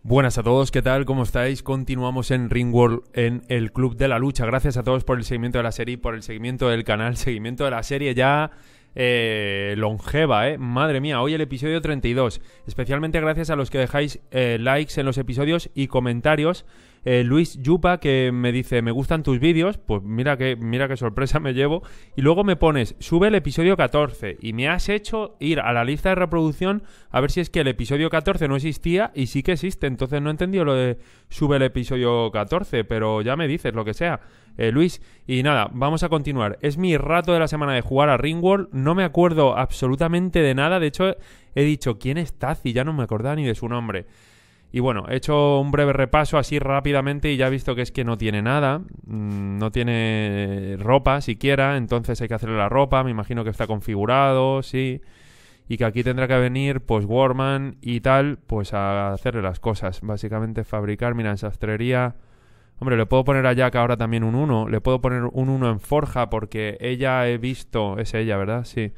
Buenas a todos, ¿qué tal? ¿Cómo estáis? Continuamos en Ringworld, en el Club de la Lucha. Gracias a todos por el seguimiento de la serie, por el seguimiento del canal, seguimiento de la serie ya longeva, ¿eh? Madre mía, hoy el episodio 32. Especialmente gracias a los que dejáis likes en los episodios y comentarios. Luis Yupa, que me dice, me gustan tus vídeos, pues mira qué sorpresa me llevo. Y luego me pones, sube el episodio 14. Y me has hecho ir a la lista de reproducción a ver si es que el episodio 14 no existía y sí que existe. Entonces no he entendido lo de sube el episodio 14, pero ya me dices lo que sea, Luis. Y nada, vamos a continuar. Es mi rato de la semana de jugar a Ringworld. No me acuerdo absolutamente de nada. De hecho, he dicho, ¿quién es Tazi? Ya no me acordaba ni de su nombre. Y bueno, he hecho un breve repaso así rápidamente y ya he visto que es que no tiene nada, no tiene ropa siquiera, entonces hay que hacerle la ropa, me imagino que está configurado, sí, y que aquí tendrá que venir pues Warman y tal, pues a hacerle las cosas, básicamente fabricar, mira, en sastrería, hombre, le puedo poner a Jack ahora también un 1, le puedo poner un 1 en forja porque ella he visto, es ella, ¿verdad? Sí.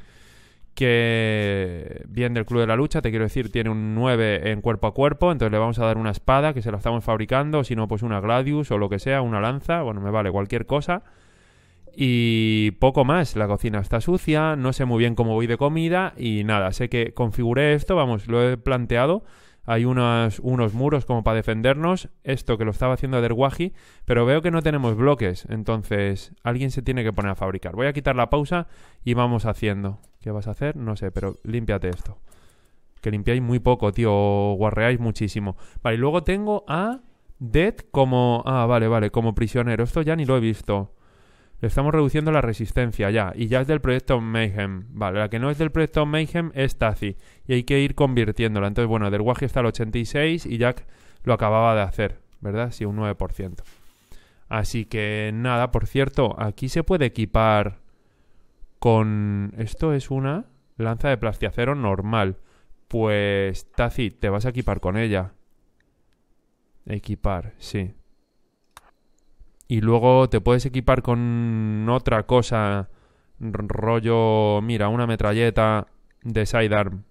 Que bien del Club de la Lucha, te quiero decir, tiene un 9 en cuerpo a cuerpo, entonces le vamos a dar una espada que se la estamos fabricando, si no pues una Gladius o lo que sea, una lanza, bueno, me vale cualquier cosa. Y poco más, la cocina está sucia, no sé muy bien cómo voy de comida y nada, sé que configuré esto, vamos, lo he planteado. Hay unos muros como para defendernos. Esto que lo estaba haciendo Derwaji, pero veo que no tenemos bloques. Entonces alguien se tiene que poner a fabricar. Voy a quitar la pausa y vamos haciendo. ¿Qué vas a hacer? No sé, pero límpiate esto. Que limpiáis muy poco, tío. O guarreáis muchísimo. Vale, y luego tengo a Dead como... Ah, vale, como prisionero. Esto ya ni lo he visto. Le estamos reduciendo la resistencia ya. Y ya es del proyecto Mayhem. Vale, la que no es del proyecto Mayhem es Tazi. Y hay que ir convirtiéndola. Entonces, bueno, Derwaji está al 86 y Jack lo acababa de hacer, ¿verdad? Sí, un 9%. Así que nada, por cierto, aquí se puede equipar con... Esto es una lanza de plastiacero normal. Pues, Tazi, te vas a equipar con ella. Equipar, sí. Y luego te puedes equipar con otra cosa, rollo, mira, una metralleta de sidearm.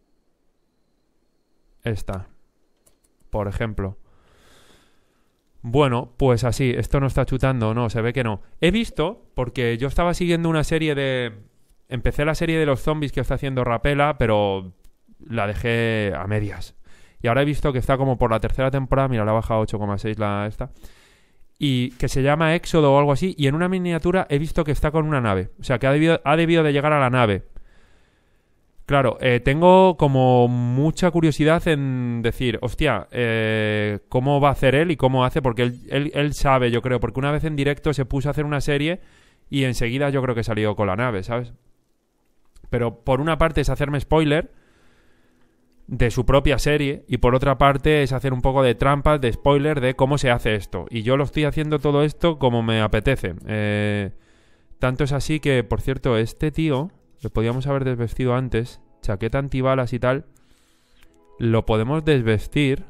Esta, por ejemplo. Bueno, pues así, esto no está chutando, no, se ve que no. He visto, porque yo estaba siguiendo una serie de... Empecé la serie de los zombies que está haciendo Rapela, pero la dejé a medias. Y ahora he visto que está como por la tercera temporada, mira, la baja 8,6 la esta... Y que se llama Éxodo o algo así. Y en una miniatura he visto que está con una nave. O sea, que ha debido de llegar a la nave. Claro, tengo como mucha curiosidad en decir, hostia, ¿cómo va a hacer él y cómo hace? Porque él sabe, yo creo. Porque una vez en directo se puso a hacer una serie y enseguida yo creo que salió con la nave, ¿sabes? Pero por una parte es hacerme spoiler de su propia serie y por otra parte es hacer un poco de trampas, de spoiler de cómo se hace esto. Y yo lo estoy haciendo todo esto como me apetece. Tanto es así que, por cierto, este tío, lo podíamos haber desvestido antes, chaqueta antibalas y tal, lo podemos desvestir.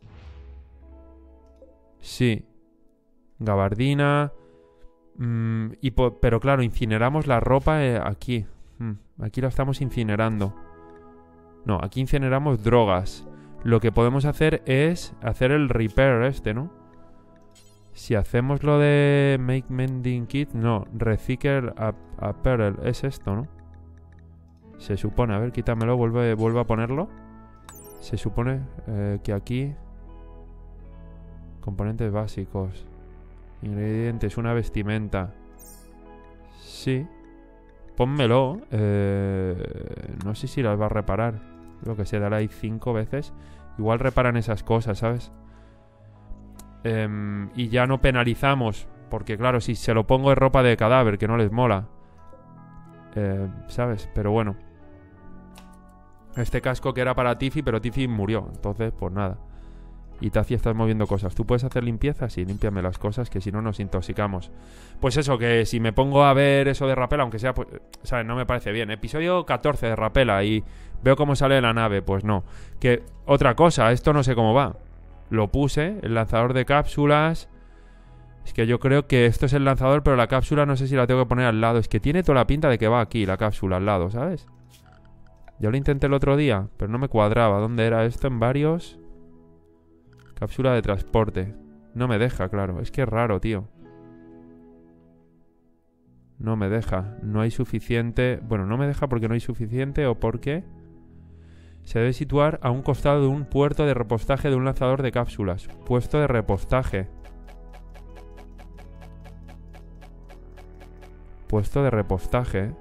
Sí. Gabardina. Pero claro, incineramos la ropa aquí. Aquí la estamos incinerando. No, aquí incineramos drogas. Lo que podemos hacer es hacer el repair este, ¿no? Si hacemos lo de make mending kit, no, recycle apparel, es esto, ¿no? Se supone, a ver, quítamelo, vuelve a ponerlo. Se supone que aquí componentes básicos, ingredientes, una vestimenta. Sí. Pónmelo. No sé si las va a reparar. Lo que se dará ahí 5 veces. Igual reparan esas cosas, ¿sabes? Y ya no penalizamos. Porque claro, si se lo pongo de ropa de cadáver, que no les mola. ¿Sabes? Pero bueno. Este casco que era para Tiffy, pero Tiffy murió. Entonces, pues nada. Y Tazi, estás moviendo cosas. ¿Tú puedes hacer limpieza? Sí, límpiame las cosas, que si no nos intoxicamos. Pues eso, que si me pongo a ver eso de Rapela, aunque sea, pues, ¿sabes? No me parece bien. Episodio 14 de Rapela y veo cómo sale la nave. Pues no. Que otra cosa, esto no sé cómo va. Lo puse, el lanzador de cápsulas. Es que yo creo que esto es el lanzador, pero la cápsula no sé si la tengo que poner al lado. Es que tiene toda la pinta de que va aquí, la cápsula al lado, ¿sabes? Yo lo intenté el otro día, pero no me cuadraba. ¿Dónde era esto? En varios... Cápsula de transporte. No me deja, claro. Es que es raro, tío. No me deja. No hay suficiente... Bueno, no me deja porque no hay suficiente o porque... Se debe situar a un costado de un puerto de repostaje de un lanzador de cápsulas. Puesto de repostaje. Puesto de repostaje.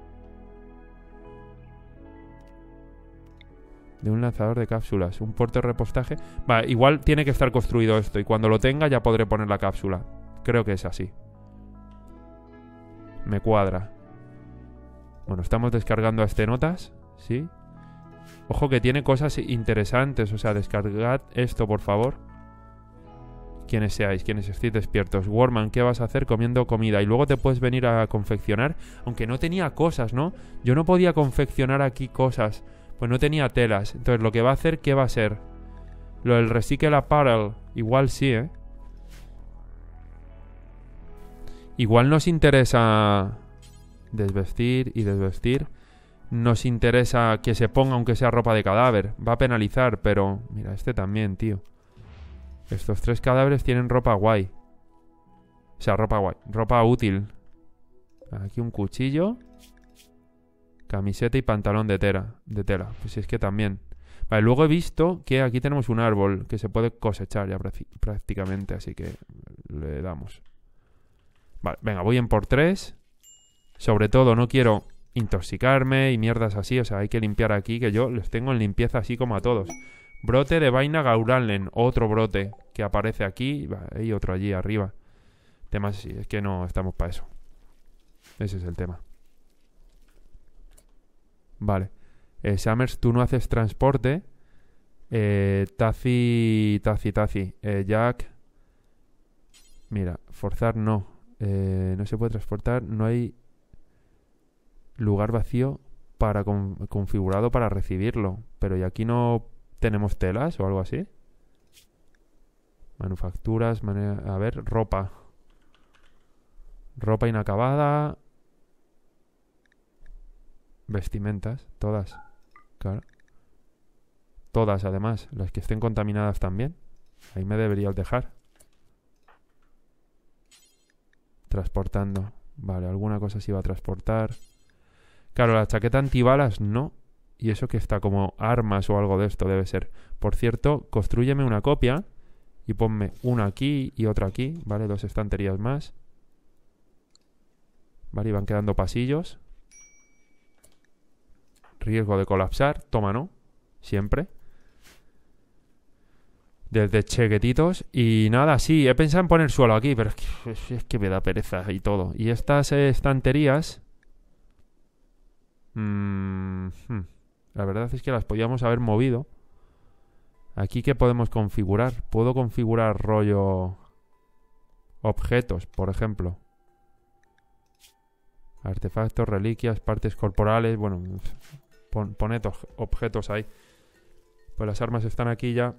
De un lanzador de cápsulas. Un puerto de repostaje. Vale, igual tiene que estar construido esto. Y cuando lo tenga ya podré poner la cápsula. Creo que es así. Me cuadra. Bueno, estamos descargando a este notas. Sí. Ojo que tiene cosas interesantes. O sea, descargad esto, por favor. Quienes seáis, quienes estéis despiertos. Warman, ¿qué vas a hacer comiendo comida? Y luego te puedes venir a confeccionar. Aunque no tenía cosas, ¿no? Yo no podía confeccionar aquí cosas. Pues no tenía telas. Entonces lo que va a hacer, ¿qué va a ser? Lo del Recycle Apparel. Igual sí, ¿eh? Igual nos interesa desvestir y desvestir. Nos interesa que se ponga aunque sea ropa de cadáver. Va a penalizar, pero... Mira, este también, tío. Estos 3 cadáveres tienen ropa guay. O sea, ropa guay. Ropa útil. Aquí un cuchillo. Camiseta y pantalón de tela. Pues si es que también. Vale, luego he visto que aquí tenemos un árbol que se puede cosechar ya prácticamente. Así que le damos. Vale, venga, voy en por 3. Sobre todo no quiero intoxicarme y mierdas así. O sea, hay que limpiar aquí, que yo les tengo en limpieza así como a todos. Brote de vaina Gauralen. Otro brote que aparece aquí. Y otro allí arriba. Temas así. Es que no estamos para eso. Ese es el tema. Vale. Summers, tú no haces transporte. Tazi. Jack. Mira, forzar no. No se puede transportar. No hay lugar vacío para configurado para recibirlo. Pero ¿y aquí no tenemos telas o algo así? Manufacturas. A ver, ropa. Ropa inacabada. Vestimentas, todas. Claro. Todas, además. Las que estén contaminadas también. Ahí me deberías dejar. Transportando. Vale, alguna cosa se iba a transportar. Claro, la chaqueta antibalas no. Y eso que está como armas o algo de esto debe ser. Por cierto, constrúyeme una copia. Y ponme una aquí y otra aquí. Vale, 2 estanterías más. Vale, y van quedando pasillos. Riesgo de colapsar. Toma, ¿no? Siempre. Desde chequetitos. Y nada, sí, he pensado en poner suelo aquí, pero es que me da pereza y todo. Y estas estanterías... La verdad es que las podíamos haber movido. Aquí, ¿qué podemos configurar? Puedo configurar rollo... objetos, por ejemplo. Artefactos, reliquias, partes corporales. Bueno, poned objetos ahí. Pues las armas están aquí ya.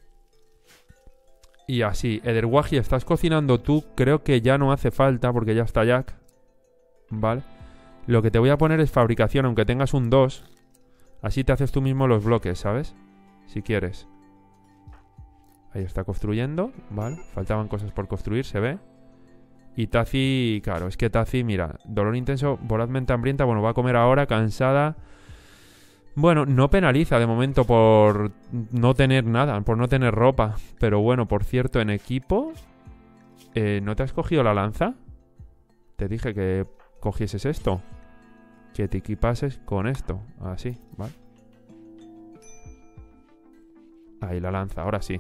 Y así, Ederwaji, estás cocinando tú. Creo que ya no hace falta porque ya está Jack. Vale. Lo que te voy a poner es fabricación, aunque tengas un 2. Así te haces tú mismo los bloques, ¿sabes? Si quieres. Ahí está construyendo. Vale. Faltaban cosas por construir, se ve. Y Tazi, claro, es que Tazi, mira, dolor intenso, vorazmente hambrienta, bueno, va a comer ahora, cansada. Bueno, no penaliza de momento por no tener nada, por no tener ropa. Pero bueno, por cierto, en equipo... ¿no te has cogido la lanza? Te dije que cogieses esto. Que te equipases con esto. Así, ¿vale? Ahí la lanza, ahora sí.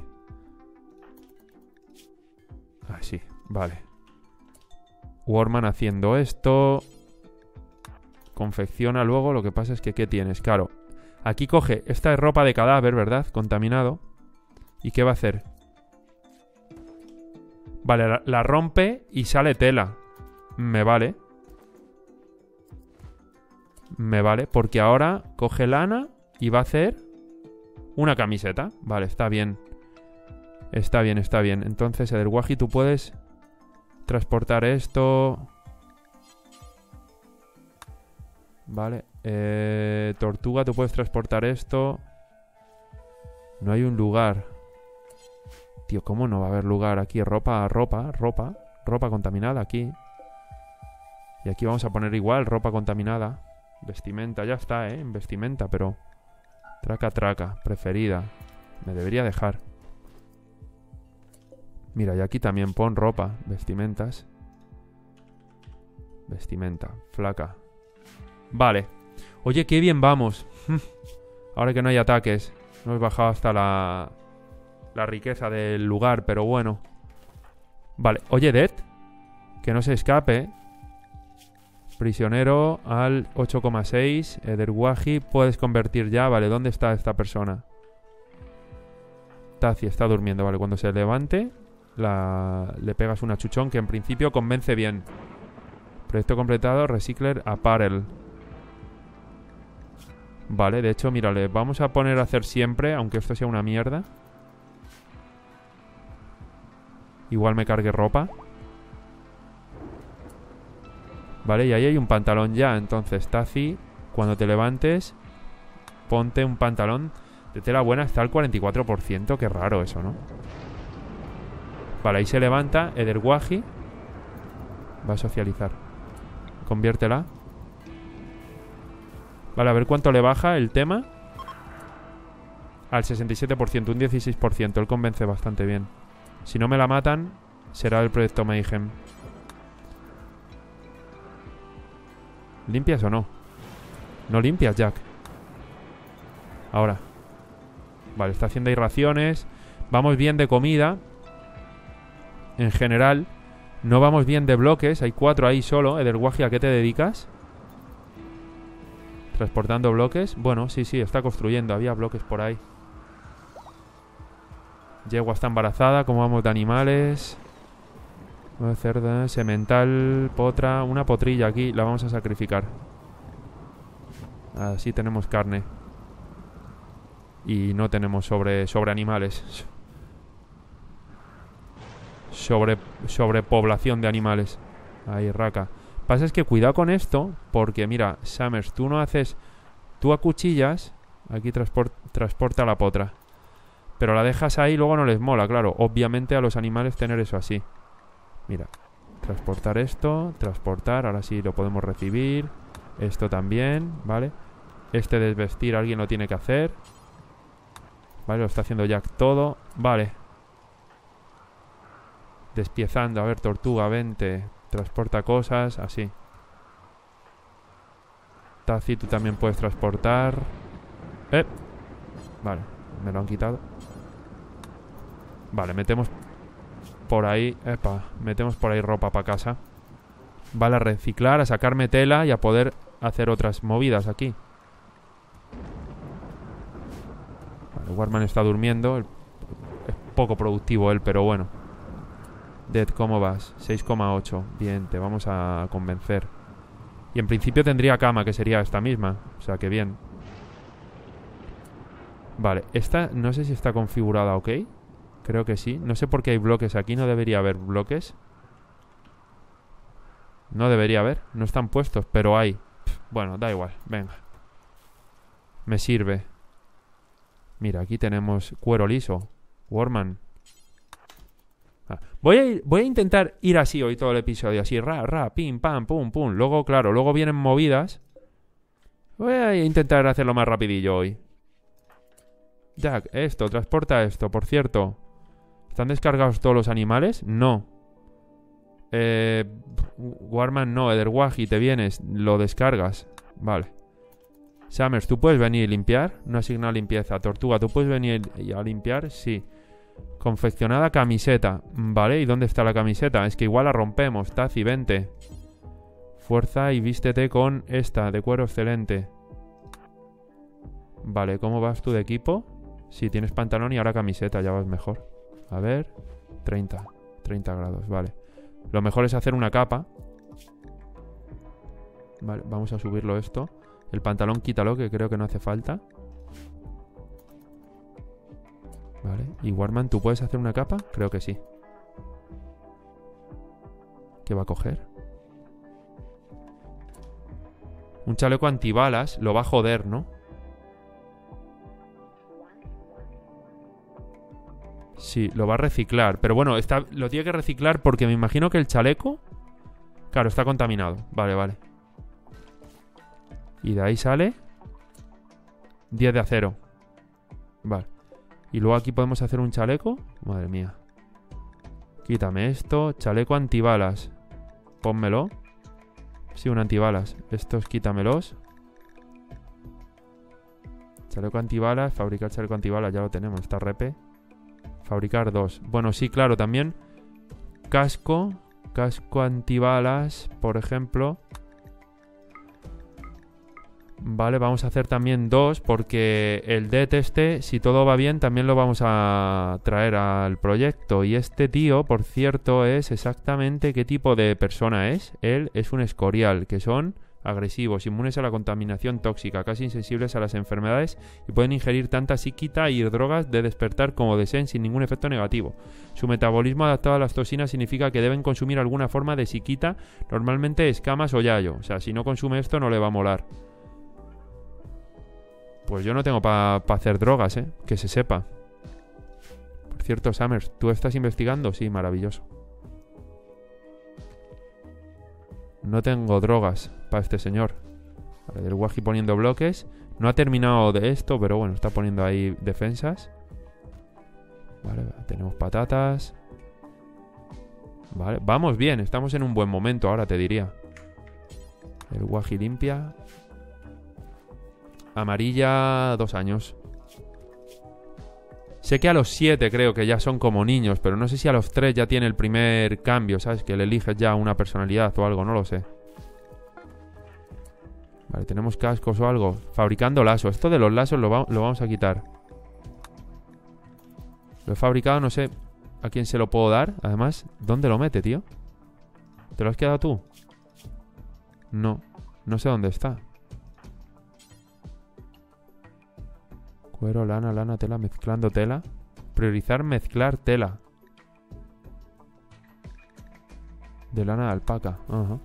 Así, vale. Warman haciendo esto. Confecciona luego. Lo que pasa es que ¿qué tienes? Claro. Aquí coge. Esta es ropa de cadáver, ¿verdad? Contaminado. ¿Y qué va a hacer? Vale, la rompe y sale tela. Me vale. Me vale. Porque ahora coge lana y va a hacer una camiseta. Vale, está bien. Está bien, está bien. Entonces, Ederwaji, tú puedes... transportar esto. Vale. Tortuga, tú puedes transportar esto. No hay un lugar. Tío, ¿cómo no va a haber lugar aquí? Ropa contaminada aquí. Y aquí vamos a poner igual ropa contaminada. Vestimenta, ya está, en vestimenta, pero... Traca, preferida. Me debería dejar. Mira, y aquí también pon ropa, vestimentas. Vestimenta, flaca. Vale. Oye, qué bien vamos. Ahora que no hay ataques. No hemos bajado hasta la riqueza del lugar, pero bueno. Vale. Oye, Dead. Que no se escape. Prisionero al 8,6. Ederwahi. Puedes convertir ya. Vale, ¿dónde está esta persona? Tazi está durmiendo. Vale, cuando se levante le pegas un achuchón que en principio convence bien. Proyecto completado. Recycler Apparel. Vale, de hecho, mírale. Vamos a poner a hacer siempre, aunque esto sea una mierda. Igual me cargue ropa. Vale, y ahí hay un pantalón ya. Entonces, Tazi, cuando te levantes, ponte un pantalón de tela buena. Está al 44%. Qué raro eso, ¿no? Vale, ahí se levanta. Ederwahi va a socializar. Conviértela. Vale, a ver cuánto le baja el tema. Al 67%, un 16%. Él convence bastante bien. Si no me la matan, será el proyecto Mayhem. ¿Limpias o no? No limpias, Jack. Ahora. Vale, está haciendo ahí raciones. Vamos bien de comida. En general. No vamos bien de bloques. Hay 4 ahí solo. Ederwahi, ¿a qué te dedicas? Transportando bloques. Bueno, sí, está construyendo. Había bloques por ahí. Yegua está embarazada. ¿Cómo vamos de animales? Cerda, semental, potra. Una potrilla aquí. La vamos a sacrificar. Así tenemos carne. Y no tenemos sobre animales. Sobrepoblación de animales. Ahí, raca. Pasa es que cuidado con esto, porque mira, Summers, tú no haces... Tú acuchillas, aquí transporta la potra. Pero la dejas ahí y luego no les mola, claro. Obviamente a los animales tener eso así. Mira, transportar esto, transportar, ahora sí lo podemos recibir. Esto también, ¿vale? Este desvestir alguien lo tiene que hacer. Vale, lo está haciendo Jack todo. Vale. Despiezando, a ver, tortuga, vente. Transporta cosas, así. Tazi, tú también puedes transportar. Vale, me lo han quitado. Vale, metemos por ahí. Metemos por ahí ropa para casa. Vale, a reciclar, a sacarme tela y a poder hacer otras movidas aquí. Vale, Warman está durmiendo. Es poco productivo él, pero bueno. Dead, ¿cómo vas? 6,8. Bien, te vamos a convencer. Y en principio tendría cama, que sería esta misma. O sea, que bien. Vale, esta no sé si está configurada ok. Creo que sí. No sé por qué hay bloques aquí. No debería haber bloques. No debería haber. No están puestos, pero hay. Bueno, da igual. Venga. Me sirve. Mira, aquí tenemos cuero liso. Warman. Voy a intentar ir así hoy todo el episodio. Así, pim, pam, pum, pum. Luego, claro, luego vienen movidas. Voy a intentar hacerlo más rapidillo hoy. Jack, esto, transporta esto. Por cierto, ¿están descargados todos los animales? No. Warman no. Ederwahi, te vienes. Lo descargas. Vale. Summers, ¿tú puedes venir y limpiar? No asigna limpieza. Tortuga, ¿tú puedes venir a limpiar? Sí. Confeccionada camiseta. Vale, ¿y dónde está la camiseta? Es que igual la rompemos. Tazi, vente. Fuerza y vístete con esta, de cuero excelente. Vale, ¿cómo vas tú de equipo? Sí, tienes pantalón y ahora camiseta, ya vas mejor. A ver, 30 grados, vale. Lo mejor es hacer una capa. Vale, vamos a subirlo esto. El pantalón quítalo, que creo que no hace falta. Vale, y Warman, ¿tú puedes hacer una capa? Creo que sí. ¿Qué va a coger? Un chaleco antibalas. Lo va a joder, ¿no? Sí, lo va a reciclar. Pero bueno, lo tiene que reciclar porque me imagino que el chaleco... Claro, está contaminado. Vale, vale. Y de ahí sale 10 de acero. Vale. Y luego aquí podemos hacer un chaleco. Madre mía. Quítame esto. Chaleco antibalas. Pónmelo. Sí, un antibalas. Estos quítamelos. Chaleco antibalas. Fabricar chaleco antibalas. Ya lo tenemos. Está repe. Fabricar 2. Bueno, sí, claro, también. Casco. Casco antibalas, por ejemplo. Vale, vamos a hacer también 2 porque el DET este, si todo va bien, también lo vamos a traer al proyecto. Y este tío, por cierto, es exactamente qué tipo de persona es. Él es un escorial, que son agresivos, inmunes a la contaminación tóxica, casi insensibles a las enfermedades y pueden ingerir tanta psiquita y drogas de despertar como deseen sin ningún efecto negativo. Su metabolismo adaptado a las toxinas significa que deben consumir alguna forma de psiquita, normalmente escamas o yayo. O sea, si no consume esto no le va a molar. Pues yo no tengo para hacer drogas, que se sepa. Por cierto, Summers, ¿tú estás investigando? Sí, maravilloso. No tengo drogas para este señor. Vale, el Waji poniendo bloques. No ha terminado de esto, pero bueno, está poniendo ahí defensas. Vale, tenemos patatas. Vale, vamos bien, estamos en un buen momento ahora, te diría. El Waji limpia. Amarilla, 2 años. Sé que a los 7 creo que ya son como niños, pero no sé si a los 3 ya tiene el primer cambio, ¿sabes? Que le eliges ya una personalidad o algo, no lo sé. Vale, tenemos cascos o algo. Fabricando lazo. Esto de los lazos lo vamos a quitar. Lo he fabricado, no sé a quién se lo puedo dar. Además, ¿dónde lo mete, tío? ¿Te lo has quedado tú? No, no sé dónde está. Cuero, lana, lana, tela, mezclando tela. Priorizar mezclar tela. De lana de alpaca. Ajá.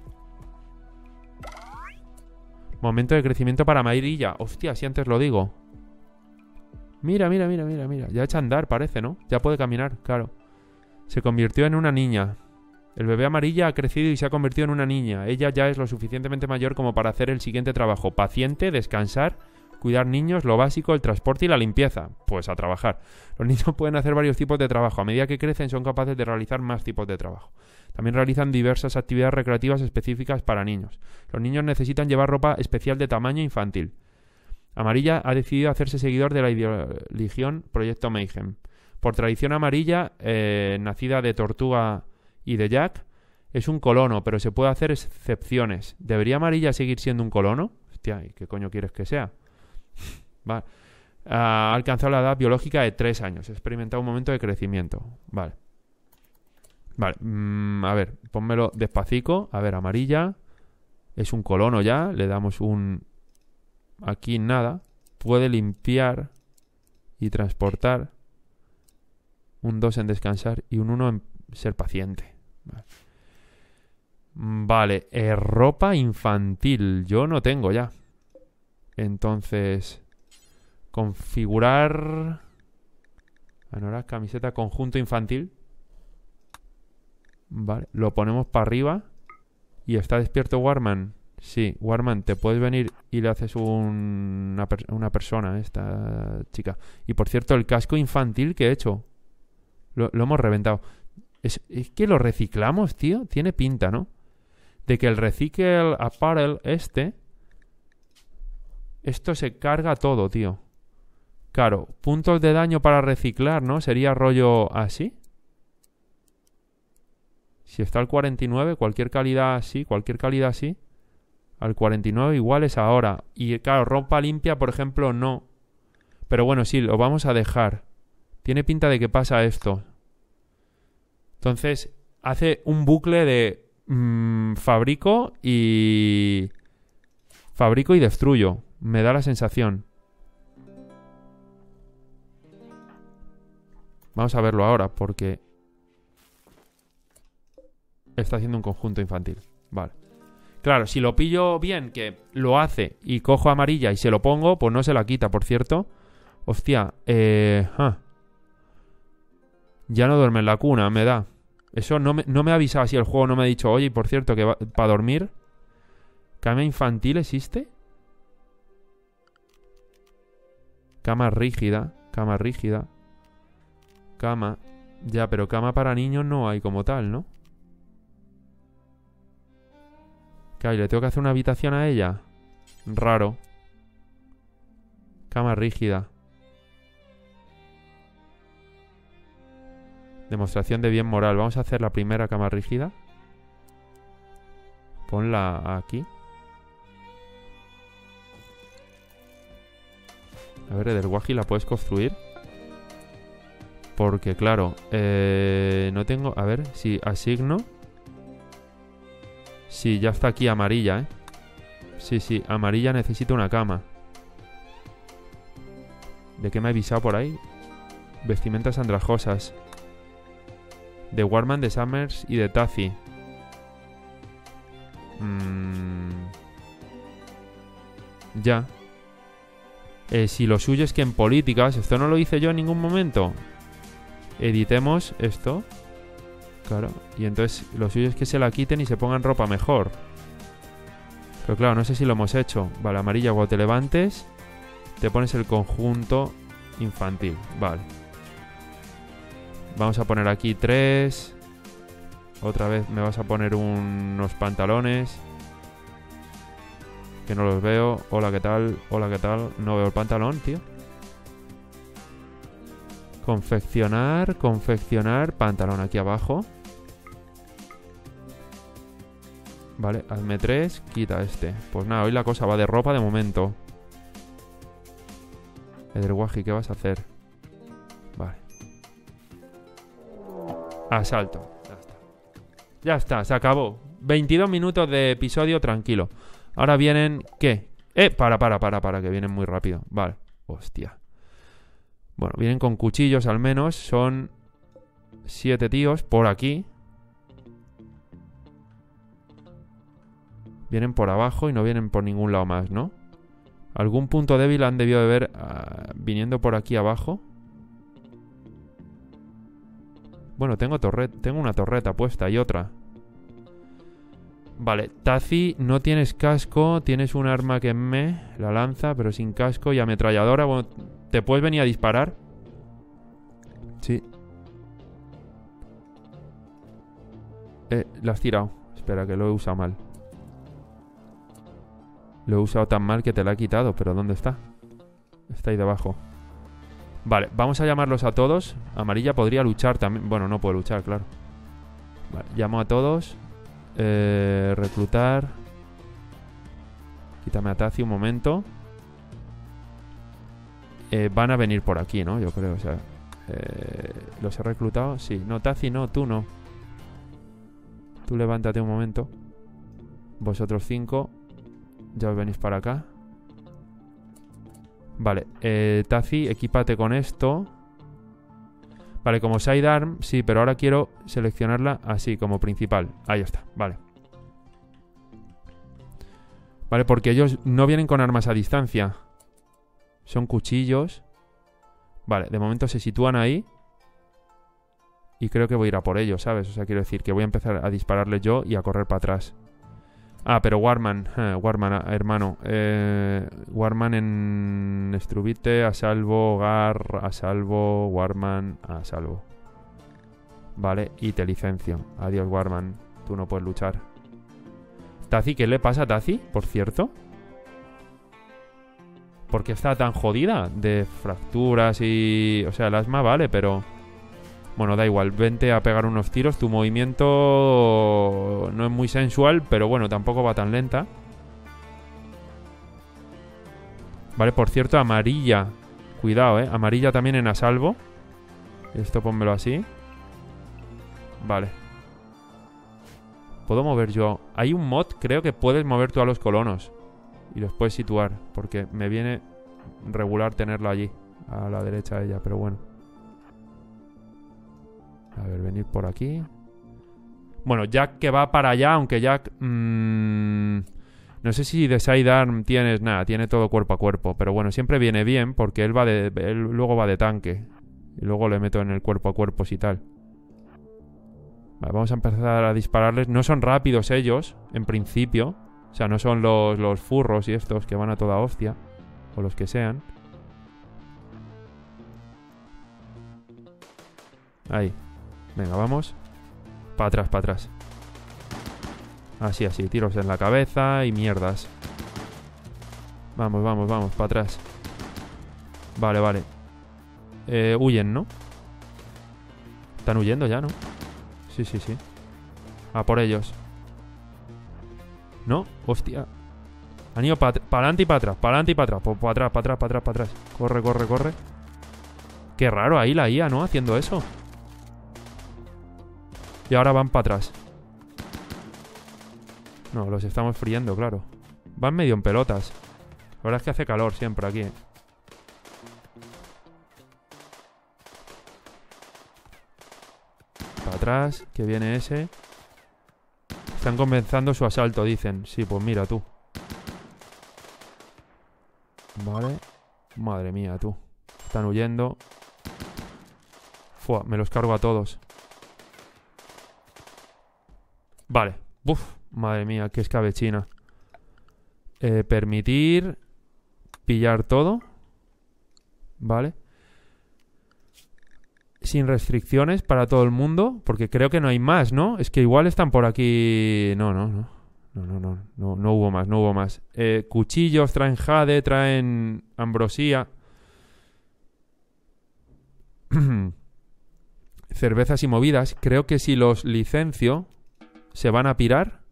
Momento de crecimiento para amarilla. Hostia, si antes lo digo. Mira, mira, mira, mira, mira. Ya echa a andar, parece, ¿no? Ya puede caminar, claro. Se convirtió en una niña. El bebé amarilla ha crecido y se ha convertido en una niña. Ella ya es lo suficientemente mayor como para hacer el siguiente trabajo. Paciente, descansar, cuidar niños, lo básico, el transporte y la limpieza. Pues a trabajar. Los niños pueden hacer varios tipos de trabajo. A medida que crecen son capaces de realizar más tipos de trabajo. También realizan diversas actividades recreativas específicas para niños. Los niños necesitan llevar ropa especial de tamaño infantil. Amarilla ha decidido hacerse seguidor de la ideología Proyecto Mayhem. Por tradición amarilla, nacida de Tortuga y de Jack, es un colono, pero se puede hacer excepciones. ¿Debería Amarilla seguir siendo un colono? Hostia, ¿y qué coño quieres que sea? Vale. Ha alcanzado la edad biológica de 3 años. Ha experimentado un momento de crecimiento. Vale. Vale. A ver, pónmelo despacito. A ver, Amarilla. Es un colono ya. Le damos un... Aquí nada. Puede limpiar y transportar. Un 2 en descansar y un 1 en ser paciente. Vale. Ropa infantil. Yo no tengo ya. Entonces... Configurar... Anorak, camiseta, conjunto infantil. Vale. Lo ponemos para arriba. ¿Y está despierto Warman? Sí, Warman, te puedes venir y le haces una persona a esta chica. Y por cierto, el casco infantil que he hecho lo hemos reventado. Es que lo reciclamos, tío. Tiene pinta, ¿no? De que el Recycle Apparel esto se carga todo, tío. Claro, puntos de daño para reciclar, ¿no? Sería rollo así. Si está al 49, cualquier calidad así, al 49 igual es ahora. Y claro, ropa limpia, por ejemplo, no. Pero bueno, sí, lo vamos a dejar. Tiene pinta de que pasa esto. Entonces, hace un bucle de fabrico y destruyo. Me da la sensación. Vamos a verlo ahora, porque está haciendo un conjunto infantil. Vale. Claro, si lo pillo bien, que lo hace, y cojo Amarilla y se lo pongo, pues no se la quita, por cierto. Hostia, Ya no duerme en la cuna, me da. Eso no me ha avisado así el juego, no me ha dicho, oye, y por cierto, que para dormir... ¿Cama infantil existe? Cama rígida, cama rígida. Cama... Ya, pero cama para niños no hay como tal, ¿no? ¿Qué hay? ¿Le tengo que hacer una habitación a ella? Raro. Cama rígida. Demostración de bien moral. Vamos a hacer la primera cama rígida. Ponla aquí. A ver, Ederwaji, ¿la puedes construir? Porque, claro, no tengo... A ver, si asigno... Sí, ya está aquí amarilla, ¿eh? Sí, amarilla necesita una cama. ¿De qué me ha avisado por ahí? Vestimentas andrajosas. De Warman, de Summers y de Tazi. Ya. Si lo suyo es que en políticas... Esto no lo hice yo en ningún momento. Editemos esto. Claro. Y entonces lo suyo es que se la quiten y se pongan ropa mejor. Pero claro, no sé si lo hemos hecho. Vale, amarilla, cuando te levantes te pones el conjunto infantil. Vale. Vamos a poner aquí 3. Otra vez me vas a poner unos pantalones. Que no los veo. Hola, ¿qué tal? Hola, ¿qué tal? No veo el pantalón, tío. Confeccionar, pantalón aquí abajo. Vale, hazme 3, quita este. Pues nada, hoy la cosa va de ropa de momento. Ederwaji, ¿qué vas a hacer? Vale. Asalto. Ya está. Ya está, se acabó. 22 minutos de episodio tranquilo. Ahora vienen... ¿Qué? Para, que vienen muy rápido. Vale. Hostia. Bueno, vienen con cuchillos al menos. Son 7 tíos por aquí. Vienen por abajo y no vienen por ningún lado más, ¿no? Algún punto débil han debido de ver viniendo por aquí abajo. Bueno, tengo una torreta puesta y otra. Vale, Tazi, no tienes casco. Tienes un arma que la lanza, pero sin casco y ametralladora. Bueno, ¿te puedes venir a disparar? Sí. La has tirado. Espera, que lo he usado mal. Lo he usado tan mal que te la he quitado. ¿Pero dónde está? Está ahí debajo. Vale, vamos a llamarlos a todos. Amarilla podría luchar también. Bueno, no puede luchar, claro. Vale, llamo a todos. Reclutar. Quítame a Tazi un momento. Van a venir por aquí, ¿no? Yo creo, o sea... ¿Los he reclutado? Sí. No, Tazi no, tú no. Tú levántate un momento. Vosotros 5. Ya os venís para acá. Vale, Tazi, equípate con esto. Vale, como sidearm, sí, pero ahora quiero seleccionarla así, como principal. Ahí está, vale. Vale, porque ellos no vienen con armas a distancia. Son cuchillos. Vale, de momento se sitúan ahí. Y creo que voy a ir a por ellos, ¿sabes? O sea, quiero decir que voy a empezar a dispararles yo y a correr para atrás. Ah, pero Warman, hermano. Warman en Strubite, a salvo, Gar, a salvo, Warman, a salvo. Vale, y te licencio. Adiós, Warman. Tú no puedes luchar. Tazi, ¿qué le pasa a Tazi, por cierto? ¿Por qué está tan jodida? De fracturas y... O sea, el asma vale, pero... Bueno, da igual, vente a pegar unos tiros. Tu movimiento no es muy sensual, pero bueno, tampoco va tan lenta. Vale, por cierto, amarilla. Cuidado, amarilla también en a salvo. Esto pónmelo así. Vale. ¿Puedo mover yo? Hay un mod, creo que puedes mover tú a los colonos. Y los puedes situar, porque me viene regular tenerlo allí. A la derecha de ella, pero bueno. A ver, venir por aquí. Bueno, Jack que va para allá, aunque Jack... no sé si de sidearm tienes nada, tiene todo cuerpo a cuerpo. Pero bueno, siempre viene bien porque él luego va de tanque. Y luego le meto en el cuerpo a cuerpos y tal. Vale, vamos a empezar a dispararles. No son rápidos ellos, en principio. O sea, no son los furros y estos que van a toda hostia. O los que sean. Ahí. Venga, vamos. Para atrás, para atrás. Así, así. Tiros en la cabeza y mierdas. Vamos, vamos, vamos. Para atrás. Vale, vale. Huyen, ¿no? Están huyendo ya, ¿no? Sí, sí, sí. A por ellos. ¿No? Hostia. Han ido para adelante y para atrás. Para adelante y para atrás. Para atrás, para atrás, para atrás, para atrás. Corre, corre, corre. Qué raro ahí la IA, ¿no? Haciendo eso. Y ahora van para atrás. No, los estamos friendo, claro. Van medio en pelotas. La verdad es que hace calor siempre aquí, ¿eh? Para atrás, que viene ese. Están comenzando su asalto, dicen. Sí, pues mira tú. Vale. Madre mía, tú. Están huyendo. Fua, me los cargo a todos. Vale. Uf, madre mía, qué escabechina. Permitir pillar todo. Vale. Sin restricciones para todo el mundo. Porque creo que no hay más, ¿no? Es que igual están por aquí. No, no, no. No hubo más, no hubo más. Cuchillos, traen jade, traen ambrosía. Cervezas y movidas. Creo que si los licencio se van a pirar.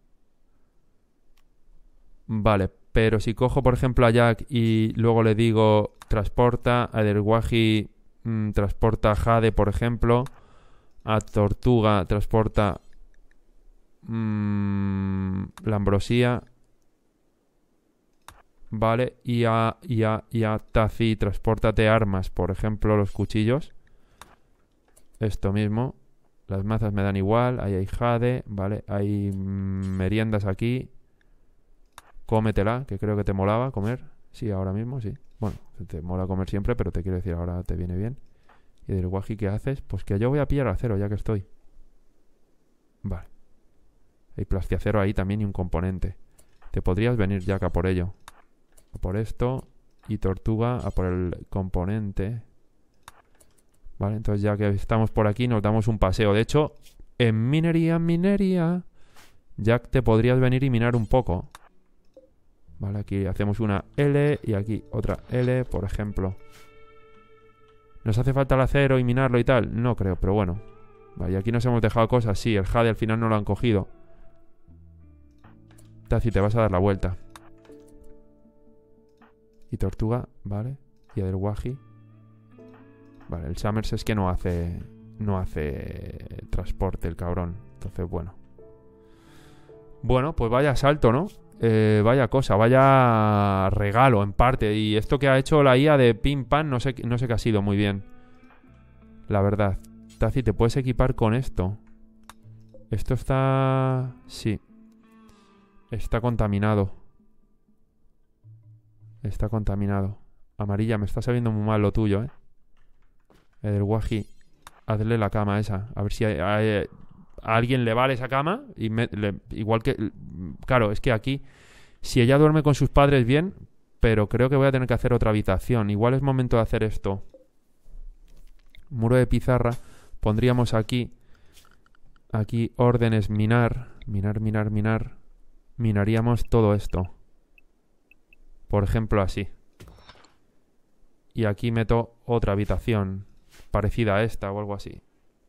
Vale, pero si cojo por ejemplo a Jack y luego le digo transporta a Derwahi, transporta jade por ejemplo, a Tortuga transporta la ambrosía, vale, y a Tazi transpórtate armas, por ejemplo los cuchillos, esto mismo. Las mazas me dan igual, ahí hay jade, vale, hay meriendas aquí. Cómetela, que creo que te molaba comer. Sí, ahora mismo, sí. Bueno, te mola comer siempre, pero te quiero decir, ahora te viene bien. ¿Y del guaji qué haces? Pues que yo voy a pillar acero, ya que estoy. Vale. Hay plastiacero ahí también y un componente. Te podrías venir, Jack, a por ello. A por esto. Y Tortuga a por el componente. Vale, entonces ya que estamos por aquí nos damos un paseo. De hecho, en minería, Jack, te podrías venir y minar un poco. Vale, aquí hacemos una L y aquí otra L, por ejemplo. ¿Nos hace falta el acero y minarlo y tal? No creo, pero bueno. Vale, y aquí nos hemos dejado cosas. Sí, el jade al final no lo han cogido. Tazi, te vas a dar la vuelta. Y Tortuga, vale. Y a Derwahi. Vale, el Summers es que no hace transporte el cabrón. Entonces, bueno. Bueno, pues vaya salto, ¿no? Vaya cosa, vaya regalo en parte. Y esto que ha hecho la IA de Pim Pam, no sé qué ha sido muy bien. La verdad. Tazi, ¿te puedes equipar con esto? Esto está... Sí. Está contaminado. Está contaminado. Amarilla, me está sabiendo muy mal lo tuyo, ¿eh? El Waji, hazle la cama esa. A ver si a alguien le vale esa cama. Y igual que... Claro, es que aquí... Si ella duerme con sus padres bien... Pero creo que voy a tener que hacer otra habitación. Igual es momento de hacer esto. Muro de pizarra. Pondríamos aquí... Aquí órdenes minar. Minar. Minaríamos todo esto. Por ejemplo, así. Y aquí meto otra habitación parecida a esta o algo así.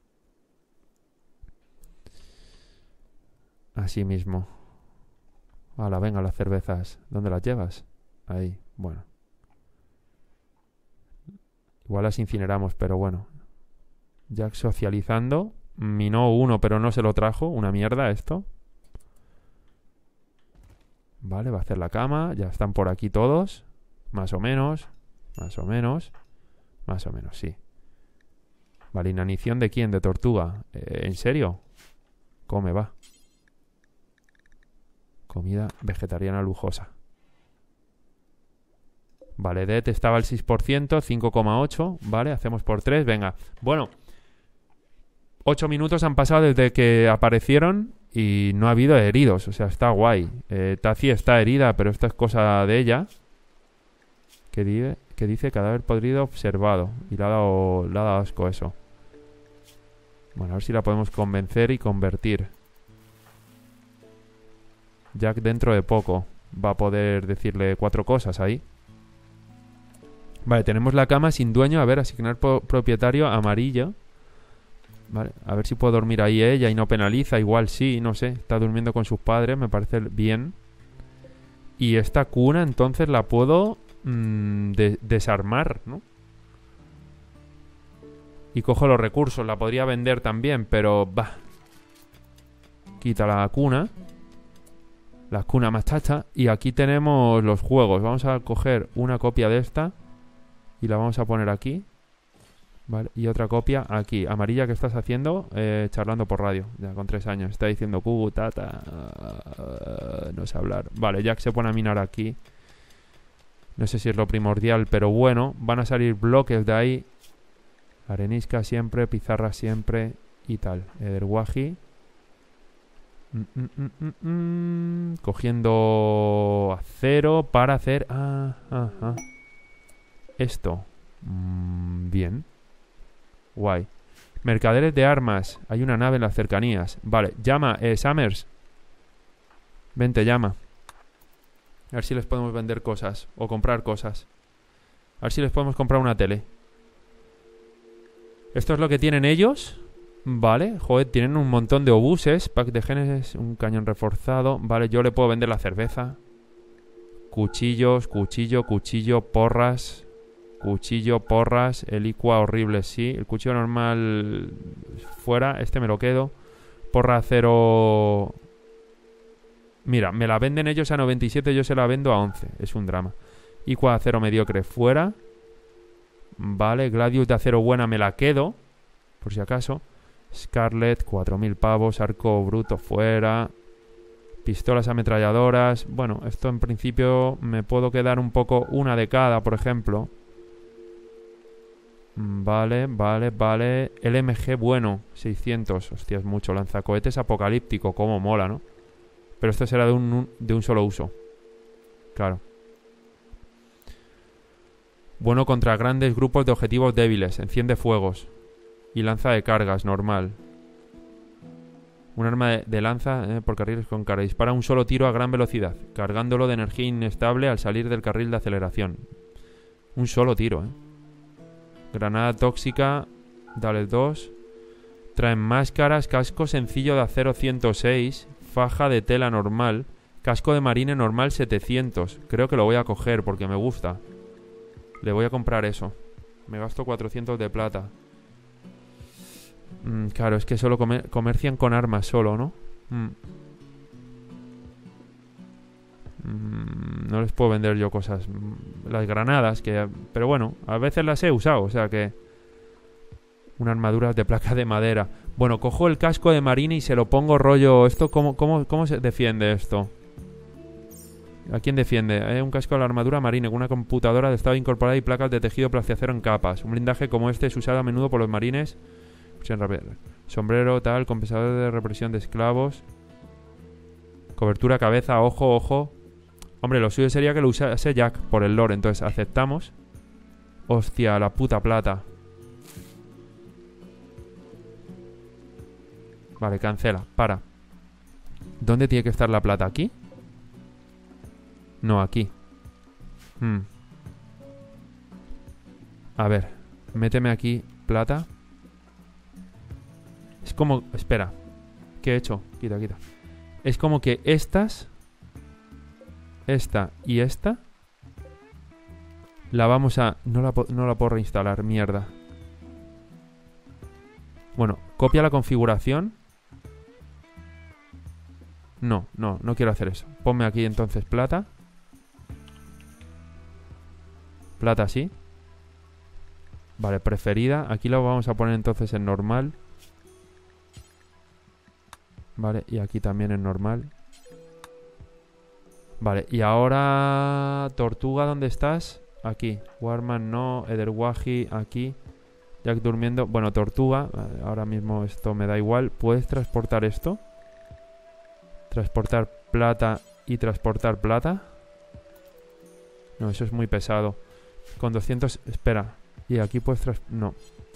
Así mismo. Hala, venga, las cervezas. ¿Dónde las llevas? Ahí, bueno. Igual las incineramos, pero bueno. Jack socializando. Minó uno, pero no se lo trajo. Una mierda esto. Vale, va a hacer la cama. Ya están por aquí todos. Más o menos. Más o menos, sí. Vale, ¿inanición de quién? ¿De Tortuga? ¿En serio? Come, va. Comida vegetariana lujosa. Vale, Det estaba al 6%, 5,8. Vale, hacemos por 3, venga. Bueno, 8 minutos han pasado desde que aparecieron y no ha habido heridos. O sea, está guay. Tazi está herida, pero esto es cosa de ella. Que dice cadáver podrido observado. Y le ha dado asco eso. Bueno, a ver si la podemos convencer y convertir. Jack dentro de poco va a poder decirle 4 cosas ahí. Vale, tenemos la cama sin dueño. A ver, asignar propietario amarillo. Vale, a ver si puedo dormir ahí ella y no penaliza. Igual sí, no sé. Está durmiendo con sus padres, me parece bien. Y esta cuna entonces la puedo desarmar, ¿no? Y cojo los recursos. La podría vender también, pero va. Quita la cuna. La cuna más chacha. Y aquí tenemos los juegos. Vamos a coger una copia de esta y la vamos a poner aquí. Vale, y otra copia aquí. Amarilla, ¿qué estás haciendo? Charlando por radio, ya con 3 años. Está diciendo tata. No sé hablar. Vale, Jack se pone a minar aquí. No sé si es lo primordial, pero bueno. Van a salir bloques de ahí. Arenisca siempre, pizarra siempre y tal. Ederwahi. Cogiendo acero para hacer... Esto. Bien. Guay. Mercaderes de armas. Hay una nave en las cercanías. Vale, llama, Summers. Vente, llama. A ver si les podemos vender cosas. O comprar cosas. A ver si les podemos comprar una tele. Esto es lo que tienen ellos. Vale, joder, tienen un montón de obuses. Pack de genes, un cañón reforzado. Vale, yo le puedo vender la cerveza. Cuchillos, cuchillo, porras. Cuchillo, porras, el IQA horrible, sí. El cuchillo normal fuera, este me lo quedo. Porra acero... Mira, me la venden ellos a 97, yo se la vendo a 11. Es un drama. IQA acero mediocre fuera. Vale, Gladius de acero buena me la quedo, por si acaso. Scarlet, 4000 pavos. Arco bruto fuera. Pistolas ametralladoras. Bueno, esto en principio me puedo quedar un poco una de cada, por ejemplo. Vale. LMG bueno, 600. Hostia, es mucho. Lanzacohetes apocalíptico, como mola, ¿no? Pero esto será de un solo uso. Claro. Bueno contra grandes grupos de objetivos débiles. Enciende fuegos. Y lanza de cargas, normal. Un arma de lanza por carriles con carga. Dispara un solo tiro a gran velocidad, cargándolo de energía inestable al salir del carril de aceleración. Un solo tiro, Granada tóxica. Dale 2. Traen máscaras. Casco sencillo de acero 106. Faja de tela normal. Casco de marine normal 700. Creo que lo voy a coger porque me gusta. Le voy a comprar eso. Me gasto 400 de plata. Claro, es que solo comercian con armas solo, ¿no? No les puedo vender yo cosas. Las granadas, que... Pero bueno, a veces las he usado, o sea que... Una armadura de placa de madera. Bueno, cojo el casco de marine y se lo pongo rollo... ¿Esto cómo se defiende esto? ¿A quién defiende? Un casco de la armadura marine con una computadora de estado incorporada y placas de tejido plastiacero en capas. Un blindaje como este es usado a menudo por los marines. Sombrero, tal, compensador de represión de esclavos. Cobertura, cabeza, ojo. Hombre, lo suyo sería que lo usase Jack por el lore. Entonces, aceptamos. Hostia, la puta plata. Vale, cancela, para. ¿Dónde tiene que estar la plata? ¿Aquí? No, aquí. A ver, méteme aquí plata. Es como... Espera. ¿Qué he hecho? Quita. Es como que estas... Esta y esta... La vamos a... No la puedo reinstalar, mierda. Bueno, copia la configuración. No quiero hacer eso. Ponme aquí entonces plata. Plata sí. Vale, preferida. Aquí lo vamos a poner entonces en normal. Vale, y aquí también en normal. Vale, y ahora... Tortuga, ¿dónde estás? Aquí. Warman no. Ederwahi aquí. Jack durmiendo. Bueno, Tortuga. Ahora mismo esto me da igual. ¿Puedes transportar esto? Transportar plata y transportar plata. No, eso es muy pesado. Con 200... Espera. Y aquí puedes... No.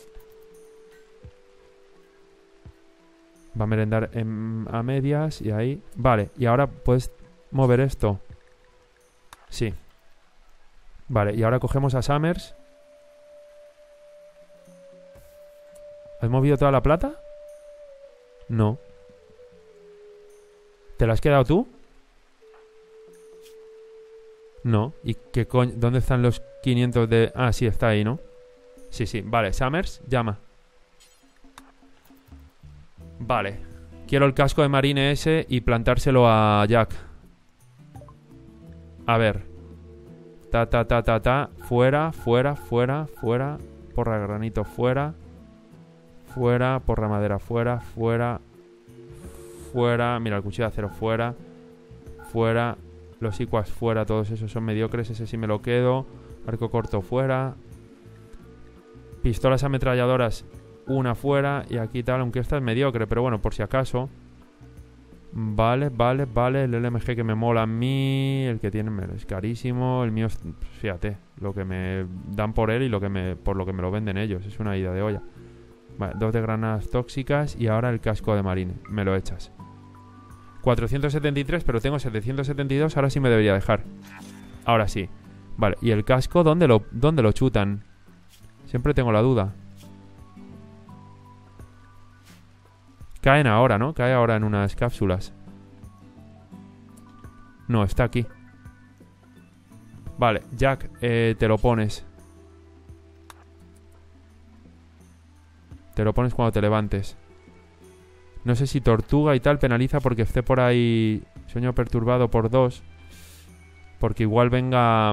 Va a merendar a medias y ahí... Vale, y ahora puedes mover esto. Sí. Vale, y ahora cogemos a Summers. ¿Has movido toda la plata? No. ¿Te la has quedado tú? No. ¿Y qué coño? ¿Dónde están los 500 de...? Ah, sí, está ahí, ¿no? Sí, sí. Vale, Summers, llama. Vale. Quiero el casco de marine ese y plantárselo a Jack. A ver. Fuera, fuera, fuera, fuera. Porra de granito, fuera. Fuera, porra madera, fuera, fuera. Fuera. Mira, el cuchillo de acero, fuera. Fuera. Los iquas fuera, todos esos son mediocres. Ese sí me lo quedo. Arco corto fuera. Pistolas ametralladoras, una fuera. Y aquí tal, aunque esta es mediocre, pero bueno, por si acaso. Vale, vale, vale. El LMG que me mola a mí. El que tiene es carísimo. El mío, fíjate, lo que me dan por él y por lo que me lo venden ellos. Es una ida de olla. Vale, 2 de granadas tóxicas. Y ahora el casco de marine. Me lo echas. 473, pero tengo 772. Ahora sí me debería dejar. Ahora sí. Vale, ¿y el casco dónde lo chutan? Siempre tengo la duda. Caen ahora, ¿no? Cae ahora en unas cápsulas. No, está aquí. Vale, Jack, te lo pones. Te lo pones cuando te levantes. No sé si Tortuga y tal penaliza porque esté por ahí sueño perturbado por 2. Porque igual venga...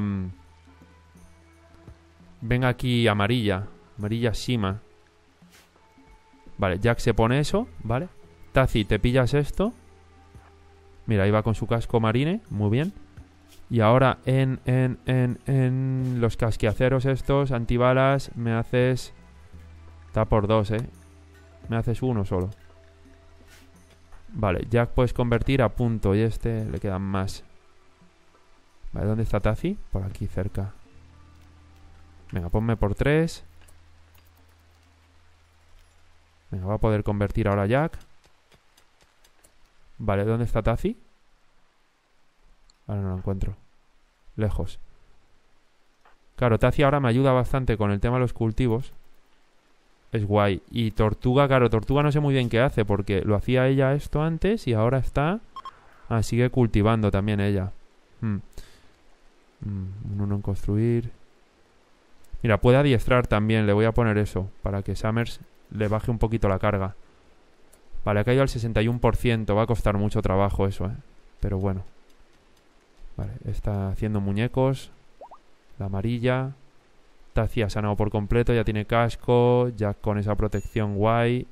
venga aquí amarilla. Amarilla Shima. Vale, Jack se pone eso, ¿vale? Tazi, te pillas esto. Mira, ahí va con su casco marine. Muy bien. Y ahora en los casquiaceros estos, antibalas, me haces... Está por 2, Me haces uno solo. Vale, Jack puedes convertir a punto. Y este le quedan más. Vale, ¿dónde está Tazi? Por aquí cerca. Venga, ponme por 3. Venga, va a poder convertir ahora Jack. Vale, ¿dónde está Tazi? Ahora no lo encuentro. Lejos. Claro, Tazi ahora me ayuda bastante con el tema de los cultivos. Es guay. Y Tortuga, claro, Tortuga no sé muy bien qué hace, porque lo hacía ella esto antes y ahora está... Ah, sigue cultivando también ella. Un 1 en construir. Mira, puede adiestrar también. Le voy a poner eso, para que Summers le baje un poquito la carga. Vale, ha caído al 61%. Va a costar mucho trabajo eso, pero bueno. Vale, está haciendo muñecos. La amarilla. Tazi ha sanado por completo, ya tiene casco. Ya con esa protección guay.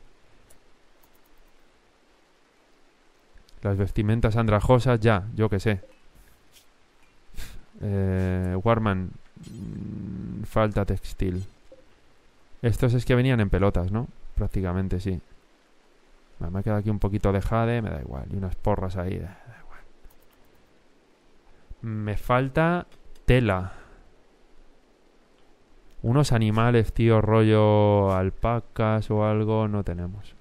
Las vestimentas andrajosas, ya, yo que sé. Warman. Falta textil. Estos es que venían en pelotas, ¿no? Prácticamente, sí. Me ha quedado aquí un poquito de jade, me da igual. Y unas porras ahí, da igual. Me falta tela. Unos animales, tío, rollo alpacas o algo, no tenemos.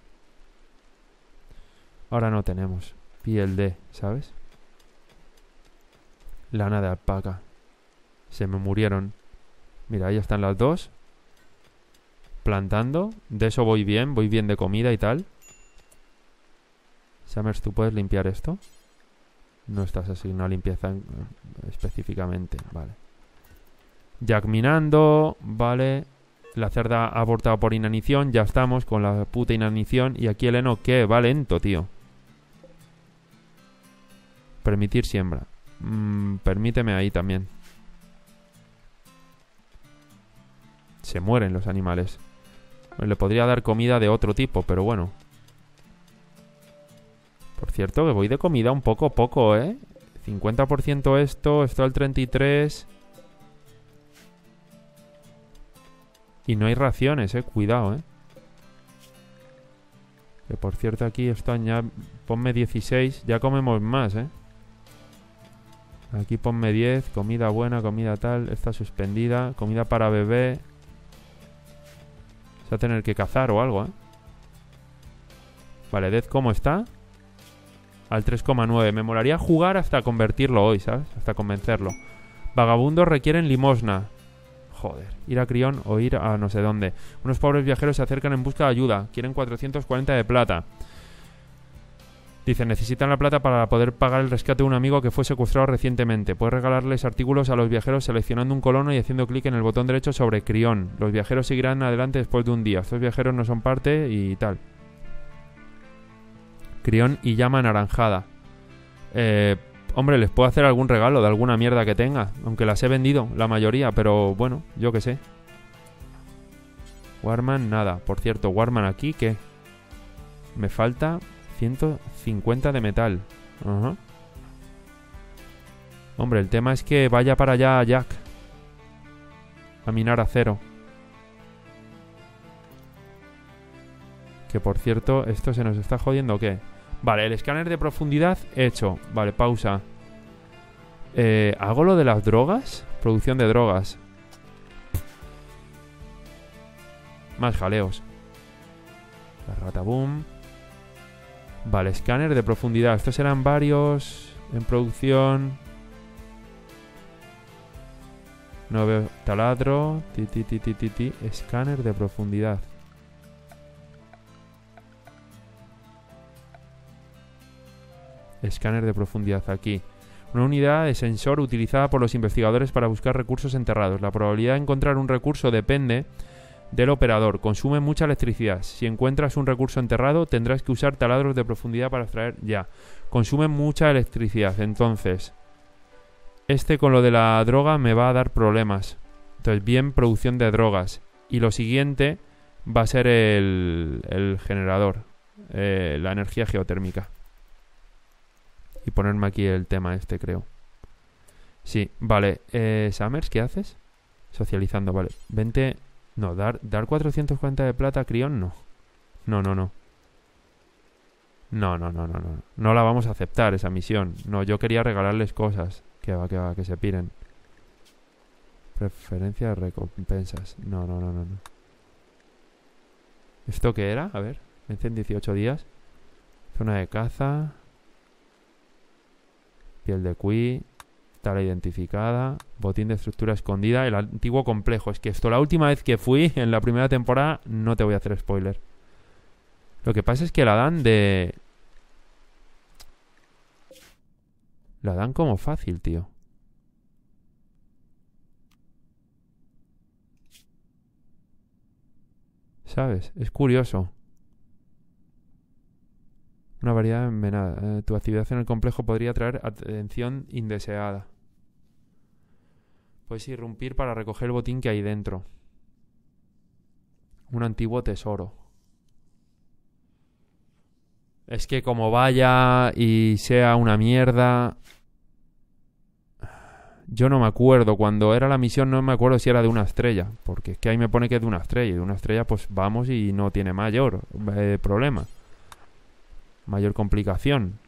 Ahora no tenemos. Piel de, ¿sabes? Lana de alpaca. Se me murieron. Mira, ahí están las dos. Plantando. De eso voy bien de comida y tal. Summers, ¿tú puedes limpiar esto? No estás asignado a limpieza específicamente, vale. Jack minando, vale. La cerda ha abortado por inanición. Ya estamos con la puta inanición. Y aquí el heno, ¿qué? Va lento, tío. Permitir siembra. Permíteme ahí también. Se mueren los animales. Le podría dar comida de otro tipo, pero bueno. Por cierto, que voy de comida un poco a poco, 50% esto al 33%. Y no hay raciones, cuidado, Que por cierto aquí esto añade... Ponme 16, ya comemos más, Aquí ponme 10, comida buena, comida tal, esta suspendida, comida para bebé. Se va a tener que cazar o algo, Vale, Death, ¿cómo está? Al 3,9. Me molaría jugar hasta convertirlo hoy, ¿sabes? Hasta convencerlo. Vagabundos requieren limosna. Joder, ir a Crión o ir a no sé dónde. Unos pobres viajeros se acercan en busca de ayuda. Quieren 440 de plata. Dicen, necesitan la plata para poder pagar el rescate de un amigo que fue secuestrado recientemente. Puedes regalarles artículos a los viajeros seleccionando un colono y haciendo clic en el botón derecho sobre Crión. Los viajeros seguirán adelante después de un día. Estos viajeros no son parte y tal. Crión y llama anaranjada. Hombre, les puedo hacer algún regalo de alguna mierda que tenga. Aunque las he vendido, la mayoría. Pero bueno, yo qué sé. Warman, nada. Por cierto, Warman aquí, ¿qué? Me falta 150 de metal. Ajá. Hombre, el tema es que vaya para allá Jack. A minar acero. Que por cierto, ¿esto se nos está jodiendo o qué? Vale, el escáner de profundidad hecho. Vale, pausa. ¿Hago lo de las drogas? Producción de drogas. Más jaleos. La rataboom. Vale, escáner de profundidad. Estos eran varios en producción. No veo. Taladro. Escáner de profundidad. Escáner de profundidad aquí. Una unidad de sensor utilizada por los investigadores para buscar recursos enterrados. La probabilidad de encontrar un recurso depende del operador. Consume mucha electricidad. Si encuentras un recurso enterrado, tendrás que usar taladros de profundidad para extraer ya. Consume mucha electricidad. Entonces, con lo de la droga me va a dar problemas. Entonces, bien, producción de drogas. Y lo siguiente va a ser el generador. La energía geotérmica. Y ponerme aquí el tema creo. Sí, vale. Summers, ¿qué haces? Socializando, vale. 20... No, dar 440 de plata a Crión, no. No. No la vamos a aceptar, esa misión. No, yo quería regalarles cosas. Que va, que se piren. Preferencia de recompensas. No. ¿Esto qué era? A ver. Vence en 18 días. Zona de caza. Piel de cuy. Tala identificada. Botín de estructura escondida. El antiguo complejo. Es que esto, la última vez que fui, en la primera temporada, no te voy a hacer spoiler. Lo que pasa es que la dan de... La dan como fácil, tío. ¿Sabes? Es curioso. Una variedad envenenada. Tu actividad en el complejo podría traer atención indeseada. Puedes irrumpir para recoger el botín que hay dentro. Un antiguo tesoro. Es que como vaya y sea una mierda... Yo no me acuerdo. Cuando era la misión no me acuerdo si era de una estrella. Porque es que ahí me pone que es de una estrella. Y de una estrella pues vamos y no tiene mayor problema. Mayor complicación.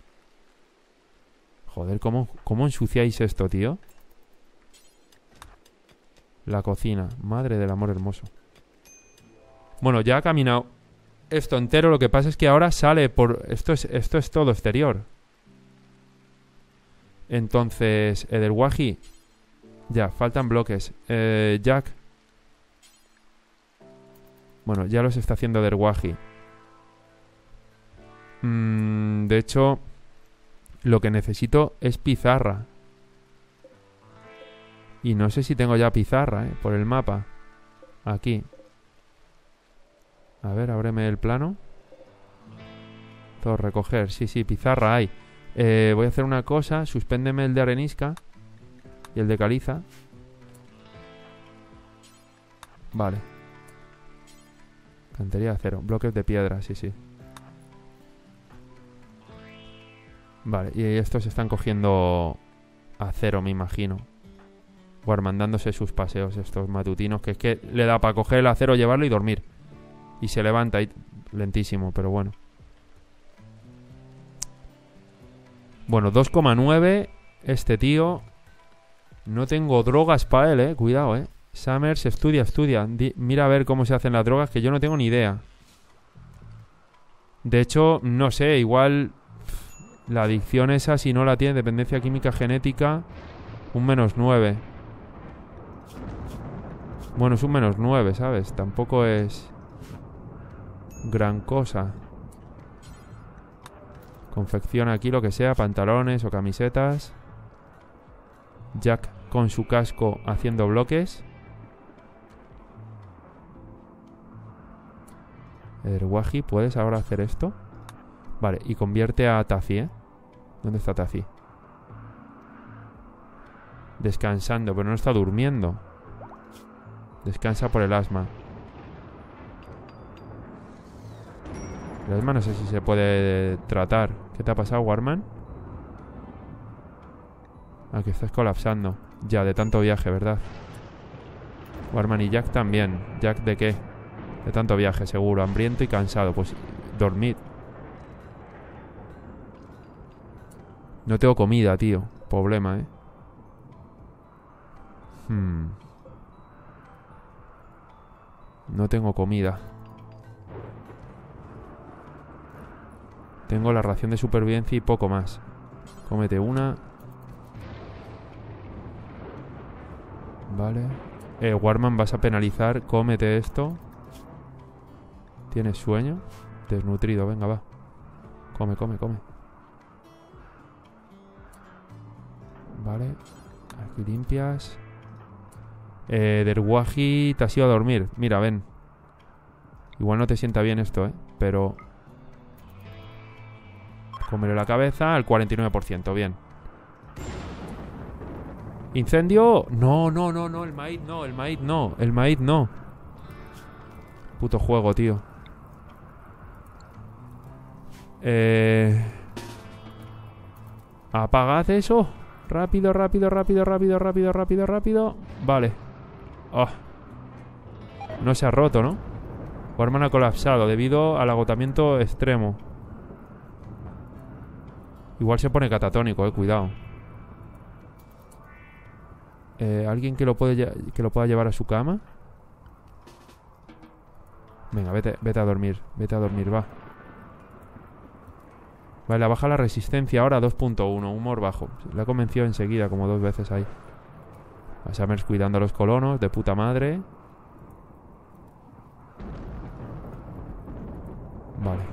Joder, ¿cómo ensuciáis esto, tío? La cocina. Madre del amor hermoso. Bueno, ya ha caminado esto entero. Lo que pasa es que ahora sale por... Esto es todo exterior. Entonces, Edelwahi. Ya, faltan bloques. Jack. Bueno, ya los está haciendo Edelwahi. De hecho, lo que necesito es pizarra. Y no sé si tengo ya pizarra, por el mapa. Aquí. A ver, ábreme el plano. Todo recoger. Sí, pizarra hay. Voy a hacer una cosa. Suspéndeme el de arenisca. Y el de caliza. Vale. Cantería de acero. Bloques de piedra, sí. Vale, y estos están cogiendo acero, me imagino. Warman dándose sus paseos estos matutinos, que es que le da para coger el acero, llevarlo y dormir. Y se levanta ahí lentísimo, pero bueno. Bueno, 2,9. Este tío. No tengo drogas para él, cuidado, Summers, estudia. Mira a ver cómo se hacen las drogas, que yo no tengo ni idea. De hecho, no sé, igual la adicción esa, si no la tiene, dependencia química genética, un -9. Bueno, es un -9, ¿sabes? Tampoco es gran cosa. Confecciona aquí lo que sea, pantalones o camisetas. Jack con su casco haciendo bloques. Erwaji, ¿puedes ahora hacer esto? Vale, y convierte a Taffy, ¿Dónde está Taffy? Descansando, pero no está durmiendo. Descansa por el asma. El asma no sé si se puede tratar. ¿Qué te ha pasado, Warman? Ah, que estás colapsando. Ya, de tanto viaje, ¿verdad? Warman y Jack también. ¿Jack de qué? De tanto viaje, seguro. Hambriento y cansado. Pues dormid. No tengo comida, tío. Problema, No tengo comida. Tengo la ración de supervivencia y poco más. Cómete una. Vale. Warman, vas a penalizar. Cómete esto. ¿Tienes sueño? Desnutrido, venga, va. Come. Vale. Aquí limpias. Derwaji, te has ido a dormir. Mira, ven. Igual no te sienta bien esto, pero... Cómele la cabeza al 49%, bien. ¿Incendio? No, el maíz no. Puto juego, tío. Apagad eso. Rápido. Vale. Oh. No se ha roto, ¿no? Warman ha colapsado debido al agotamiento extremo. Igual se pone catatónico, cuidado. ¿Alguien que lo pueda llevar a su cama? Venga, vete a dormir. Va. Vale, baja la resistencia ahora a 2.1. Humor bajo. La convenció enseguida, como 2 veces ahí. A Summers cuidando a los colonos, de puta madre. Vale.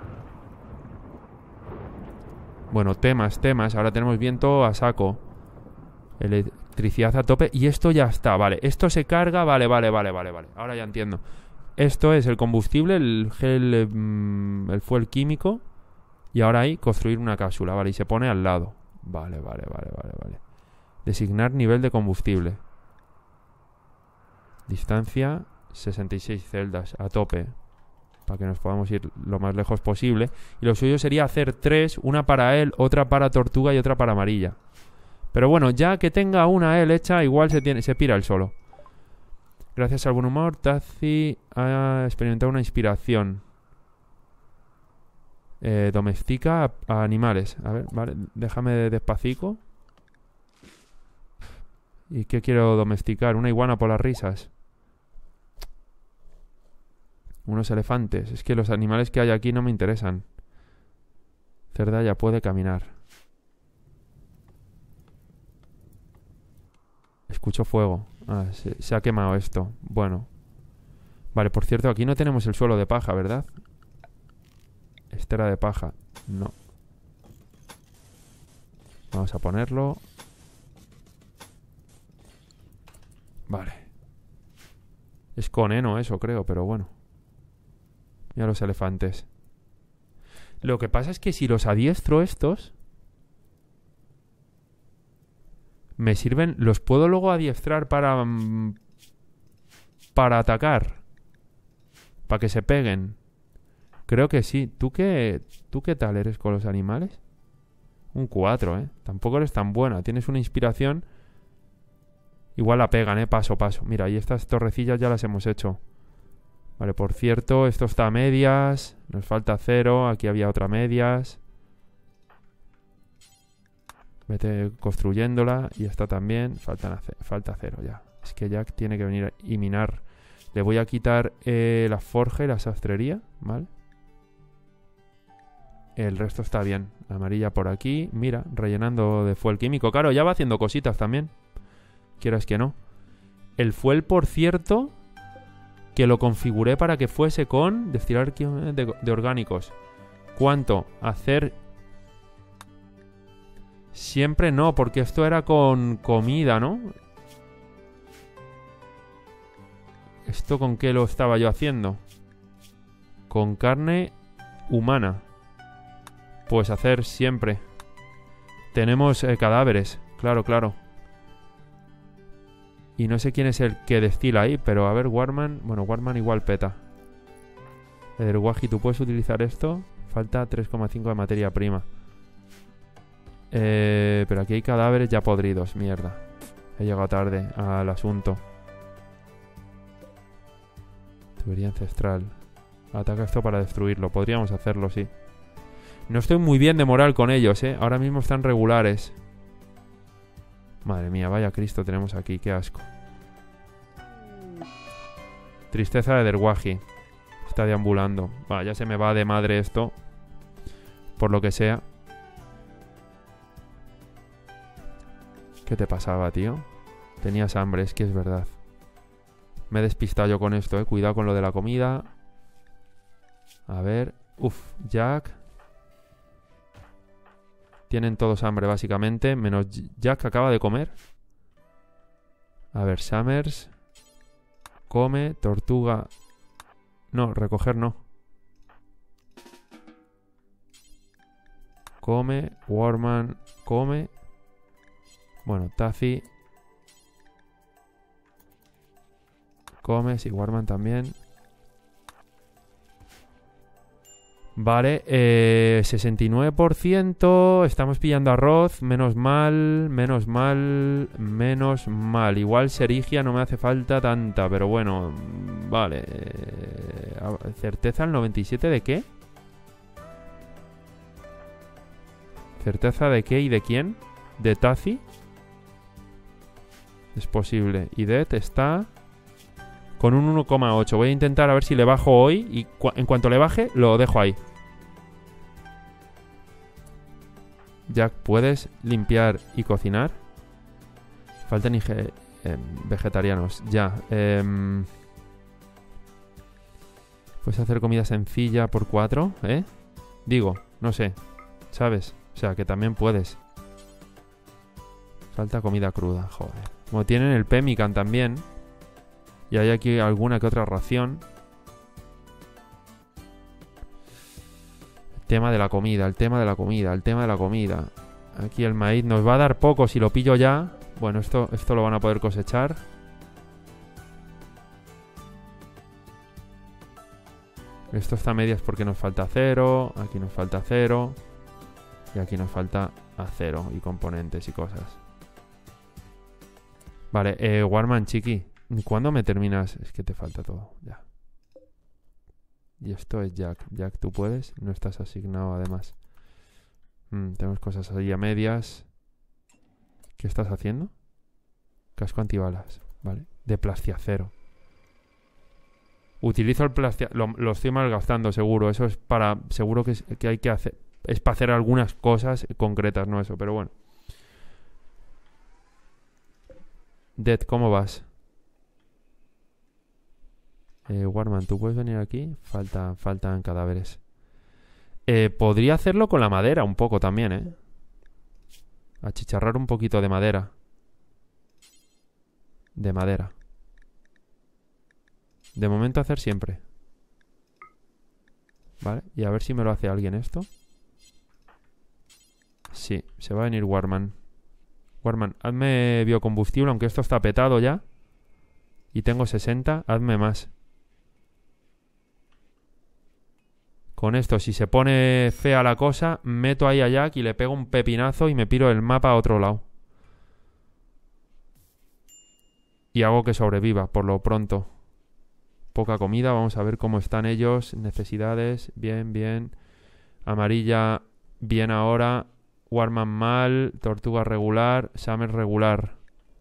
Bueno, temas. Ahora tenemos viento a saco. Electricidad a tope. Y esto ya está, vale. Esto se carga, vale. Ahora ya entiendo. Esto es el combustible, el gel, el fuel químico. Y ahora hay construir una cápsula, vale. Y se pone al lado. Vale. Designar nivel de combustible. Distancia 66 celdas, a tope. Para que nos podamos ir lo más lejos posible. Y lo suyo sería hacer 3, una para él, otra para Tortuga y otra para Amarilla. Pero bueno, ya que tenga una él hecha, igual se pira él solo. Gracias al buen humor, Tazi ha experimentado una inspiración. Domestica a animales. A ver, vale, déjame despacito. ¿Y qué quiero domesticar? Una iguana por las risas. Unos elefantes. Es que los animales que hay aquí no me interesan. Cerda ya puede caminar. Escucho fuego. Ah, se ha quemado esto. Bueno. Vale, por cierto, aquí no tenemos el suelo de paja, ¿verdad? Estera de paja. No. Vamos a ponerlo. Vale. Es con heno eso, creo, pero bueno. Mira los elefantes. Lo que pasa es que si los adiestro estos... Me sirven... ¿Los puedo luego adiestrar para atacar? Para que se peguen. Creo que sí. ¿Tú qué tal eres con los animales? Un 4, ¿eh? Tampoco eres tan buena. Tienes una inspiración... Igual la pegan, paso, paso. Mira, y estas torrecillas ya las hemos hecho. Vale, por cierto, esto está a medias. Nos falta acero. Aquí había otra medias. Vete construyéndola. Y esta también. Falta acero ya. Es que Jack tiene que venir y minar. Le voy a quitar la forja y la sastrería, ¿vale? El resto está bien. La amarilla por aquí. Mira, rellenando de fuel químico. Claro, ya va haciendo cositas también. Quieras que no. El fuel, por cierto, que lo configuré para que fuese con destilar de orgánicos. ¿Cuánto? Hacer... Siempre no, porque esto era con comida, ¿no? ¿Esto con qué lo estaba yo haciendo? Con carne humana. Pues hacer siempre. Tenemos cadáveres. Claro, claro. Y no sé quién es el que destila ahí, pero a ver, Warman... Bueno, Warman igual peta. Ederwaji, ¿tú puedes utilizar esto? Falta 3,5 de materia prima. Pero aquí hay cadáveres ya podridos, mierda. He llegado tarde al asunto. Tubería ancestral. Ataca esto para destruirlo. Podríamos hacerlo, sí. No estoy muy bien de moral con ellos, Ahora mismo están regulares. Madre mía, vaya Cristo tenemos aquí, qué asco. Tristeza de Ederwaji. Está deambulando. Va, ya se me va de madre esto. Por lo que sea. ¿Qué te pasaba, tío? Tenías hambre, es que es verdad. Me he despistado yo con esto, Cuidado con lo de la comida. A ver. Uf, Jack. Tienen todos hambre, básicamente. Menos Jack, que acaba de comer. A ver, Summers. Come. Tortuga. No, recoger no. Come. Warman. Come. Bueno, Taffy. Come. Sí, Warman también. Vale, 69%. Estamos pillando arroz. Menos mal, menos mal, menos mal. Igual Serigia no me hace falta tanta, pero bueno. Vale. ¿Certeza al 97 de qué? ¿Certeza de qué y de quién? ¿De Tazi? Es posible. Y Dead está con un 1,8. Voy a intentar a ver si le bajo hoy. Y en cuanto le baje, lo dejo ahí. Jack, ¿puedes limpiar y cocinar? Faltan vegetarianos. Ya. ¿Puedes hacer comida sencilla por 4? Digo, no sé. ¿Sabes? O sea, que también puedes. Falta comida cruda, joder. Como tienen el pemmican también. Y hay aquí alguna que otra ración. El tema de la comida, el tema de la comida, el tema de la comida. Aquí el maíz nos va a dar poco si lo pillo ya. Bueno, esto lo van a poder cosechar. Esto está a medias porque nos falta acero. Aquí nos falta acero. Y aquí nos falta acero y componentes y cosas. Vale, Warman, chiqui. ¿Cuándo me terminas? Es que te falta todo, ya. Y esto es Jack. Jack, ¿tú puedes? No estás asignado, además. Tenemos cosas ahí a medias. ¿Qué estás haciendo? Casco antibalas, ¿vale? De plastiacero. Utilizo el plastiacero. Lo estoy malgastando, seguro. Eso es para... Seguro que hay que hacer... Es para hacer algunas cosas concretas, no eso, pero bueno. Dead, ¿cómo vas? Warman, ¿tú puedes venir aquí? Faltan cadáveres. Podría hacerlo con la madera un poco también, Achicharrar un poquito de madera. De madera. De momento hacer siempre. Vale, y a ver si me lo hace alguien esto. Sí, se va a venir Warman. Warman, hazme biocombustible, aunque esto está petado ya. Y tengo 60, hazme más. Con esto, si se pone fea la cosa, meto ahí a Jack y le pego un pepinazo y me piro el mapa a otro lado. Y hago que sobreviva, por lo pronto. Poca comida, vamos a ver cómo están ellos. Necesidades, bien, bien. Amarilla, bien ahora. Warman mal, Tortuga regular, Summers regular.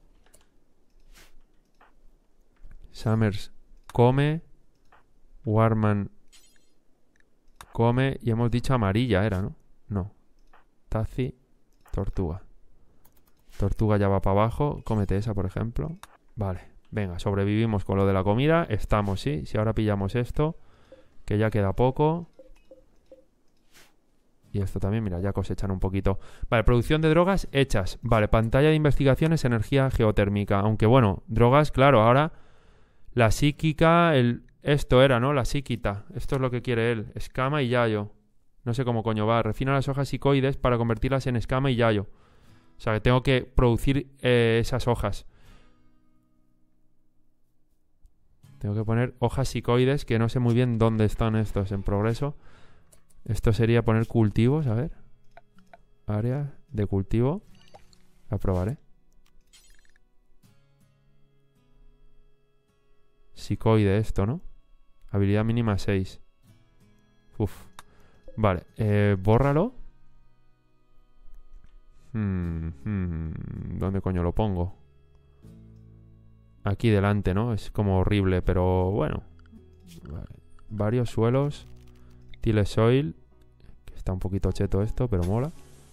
Summers come, Warman come y hemos dicho amarilla era, ¿no? No. Tazi, Tortuga. Tortuga ya va para abajo, cómete esa, por ejemplo. Vale, venga, sobrevivimos con lo de la comida. Estamos, sí. Si ahora pillamos esto, que ya queda poco. Y esto también, mira, ya cosechan un poquito. Vale, producción de drogas hechas. Vale, pantalla de investigaciones, energía geotérmica. Aunque bueno, drogas, claro, ahora la psíquica, esto era, ¿no? La psíquita. Esto es lo que quiere él. Escama y yayo. No sé cómo coño va. Refina las hojas psicoides para convertirlas en escama y yayo. O sea, que tengo que producir esas hojas. Tengo que poner hojas psicoides, que no sé muy bien dónde están estos en progreso. Esto sería poner cultivos, a ver. Área de cultivo. La probaré. Psicoide esto, ¿no? Habilidad mínima 6. Uf. Vale, bórralo. ¿Dónde coño lo pongo? Aquí delante, ¿no? Es como horrible, pero bueno. Vale. Varios suelos. Tile soil. Que está un poquito cheto esto, pero mola.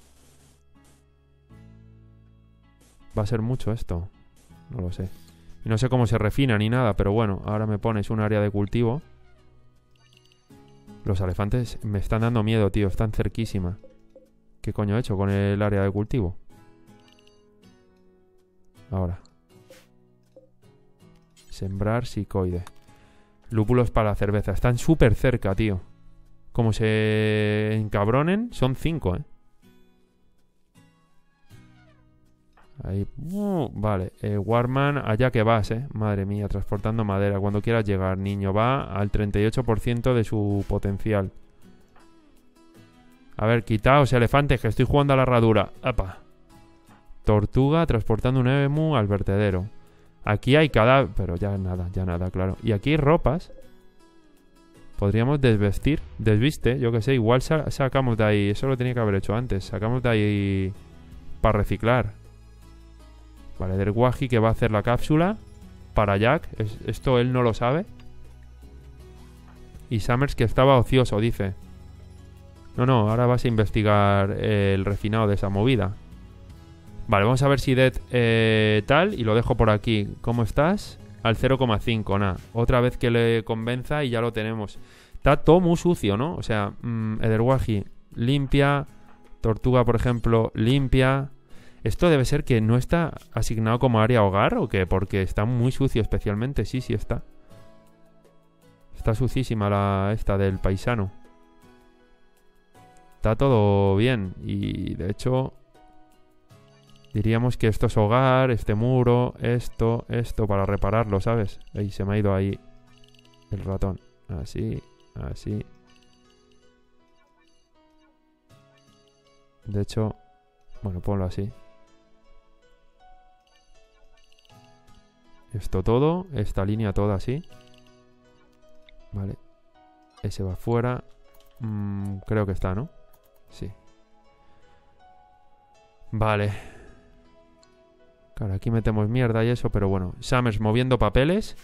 ¿Va a ser mucho esto? No lo sé. Y no sé cómo se refina ni nada, pero bueno, ahora me pones un área de cultivo. Los elefantes me están dando miedo, tío. Están cerquísima. ¿Qué coño he hecho con el área de cultivo? Ahora. Sembrar psicoide. Lúpulos para la cerveza. Están súper cerca, tío. Como se encabronen, son 5, ¿eh? Ahí. Vale. Warman, allá que vas, ¿eh? Madre mía, transportando madera. Cuando quieras llegar, niño. Va al 38% de su potencial. A ver, quitaos, elefantes, que estoy jugando a la herradura. ¡Apa! Tortuga transportando un emu al vertedero. Aquí hay cadáver... Pero ya nada, claro. Y aquí hay ropas. Podríamos desvestir. Desviste, yo que sé. Igual sacamos de ahí... Eso lo tenía que haber hecho antes. Sacamos de ahí... Para reciclar. Vale, del Waji que va a hacer la cápsula. Para Jack. Esto él no lo sabe. Y Summers que estaba ocioso, dice. No, ahora vas a investigar el refinado de esa movida. Vale, vamos a ver si Dead tal. Y lo dejo por aquí. ¿Cómo estás? Al 0,5, nada. Otra vez que le convenza y ya lo tenemos. Está todo muy sucio, ¿no? O sea, Ederwaji limpia. Tortuga, por ejemplo, limpia. ¿Esto debe ser que no está asignado como área hogar o qué? Porque está muy sucio especialmente. Sí está. Está sucísima esta del paisano. Está todo bien. Y de hecho... Diríamos que esto es hogar, este muro, esto, para repararlo, ¿sabes? Ahí se me ha ido ahí el ratón. Así. De hecho, bueno, ponlo así. Esto todo, esta línea toda así. Vale. Ese va fuera. Creo que está, ¿no? Sí. Vale. Claro, aquí metemos mierda y eso, pero bueno. Summers moviendo papeles.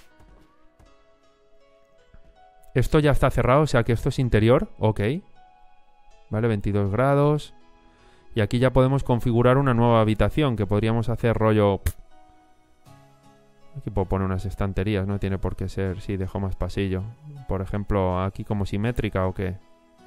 Esto ya está cerrado, o sea que esto es interior. Ok. Vale, 22 grados. Y aquí ya podemos configurar una nueva habitación, que podríamos hacer rollo... Aquí puedo poner unas estanterías, no tiene por qué ser... Sí, dejo más pasillo. Por ejemplo, aquí como simétrica o qué.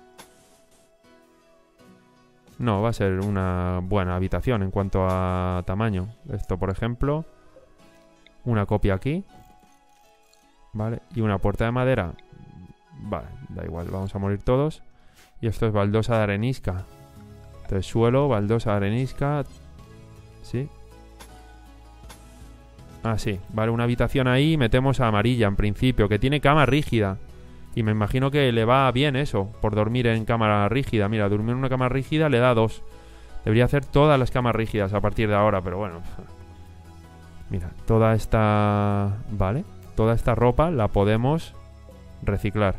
No, va a ser una buena habitación en cuanto a tamaño. Esto, por ejemplo. Una copia aquí. Vale, y una puerta de madera. Vale, da igual, vamos a morir todos. Y esto es baldosa de arenisca. Entonces suelo, baldosa de arenisca. ¿Sí? Ah, sí. Vale, una habitación ahí. Metemos a amarilla en principio, que tiene cama rígida. Y me imagino que le va bien eso, por dormir en cama rígida. Mira, dormir en una cama rígida le da 2. Debería hacer todas las camas rígidas a partir de ahora, pero bueno. Mira, toda esta... Vale. Toda esta ropa la podemos reciclar.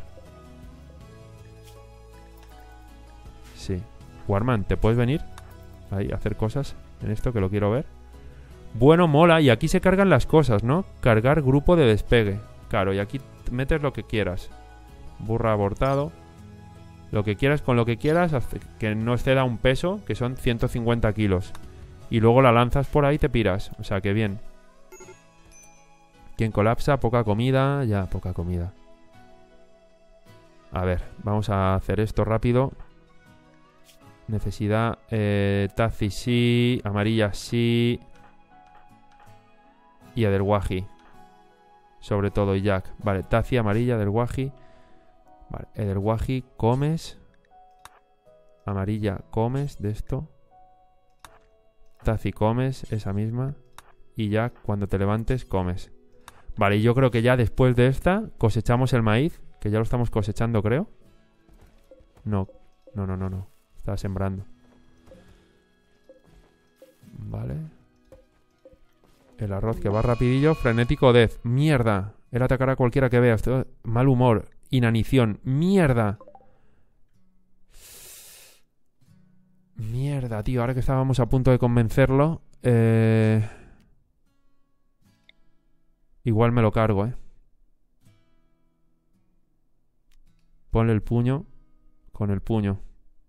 Sí. Warman, ¿te puedes venir? Ahí, a hacer cosas en esto que lo quiero ver. Bueno, mola. Y aquí se cargan las cosas, ¿no? Cargar grupo de despegue. Claro, y aquí metes lo que quieras. Burra abortado. Lo que quieras con lo que quieras, hasta que no exceda un peso, que son 150 kilos. Y luego la lanzas por ahí y te piras. O sea, que bien. ¿Quién colapsa? Poca comida. Ya, poca comida. A ver, vamos a hacer esto rápido. Necesidad. Tazi sí. Amarilla sí. Y a del Waji. Sobre todo, y Jack. Vale, Tazi amarilla del Waji. Vale, Edelwaji, comes. Amarilla, comes de esto. Tazi, comes, esa misma. Y ya cuando te levantes, comes. Vale, y yo creo que ya después de esta cosechamos el maíz. Que ya lo estamos cosechando, creo. No. Estaba sembrando. Vale. El arroz que va rapidillo. Frenético death. Mierda. Él atacará a cualquiera que vea. Mal humor. Inanición. Mierda. Mierda, tío. Ahora que estábamos a punto de convencerlo. Igual me lo cargo, Ponle el puño. Con el puño.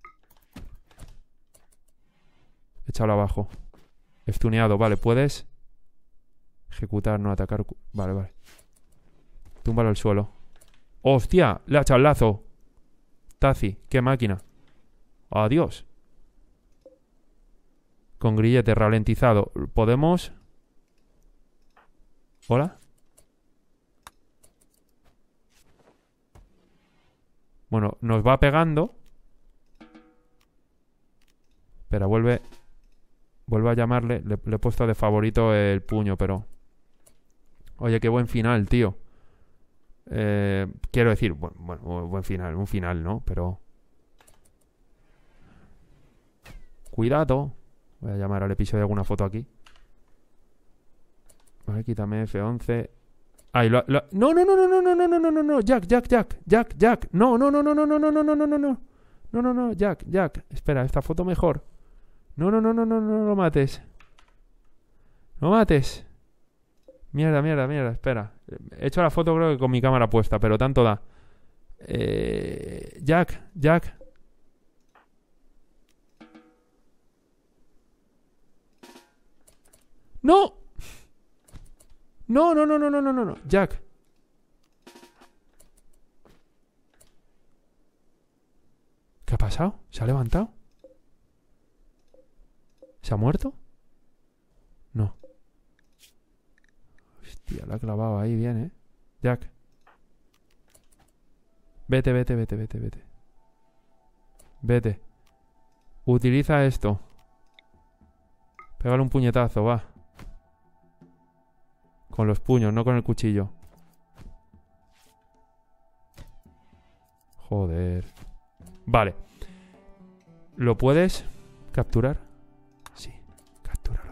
Échalo abajo. Estuneado. Vale, puedes ejecutar, no atacar. Vale. Túmbalo al suelo. ¡Hostia! Le ha echado el lazo. Tazi, qué máquina. Adiós. Con grillete ralentizado. ¿Podemos? ¿Hola? Bueno, nos va pegando. Espera, vuelve a llamarle. Le he puesto de favorito el puño, pero... Oye, qué buen final, tío. Quiero decir, bueno, buen final. Un final, ¿no? Pero... Cuidado. Voy a llamar al episodio alguna foto aquí. Vale, quítame F11. Ay, no. Jack. No, Jack. Espera, esta foto mejor. No lo mates. No mates. Mierda, espera. He hecho la foto creo que con mi cámara puesta, pero tanto da. Jack. ¡No! No. Jack. ¿Qué ha pasado? ¿Se ha levantado? ¿Se ha muerto? No. Hostia, la ha clavado ahí bien, Jack. Vete. Utiliza esto. Pégale un puñetazo, va. Con los puños, no con el cuchillo. Joder. Vale. ¿Lo puedes capturar? Sí, captúralo.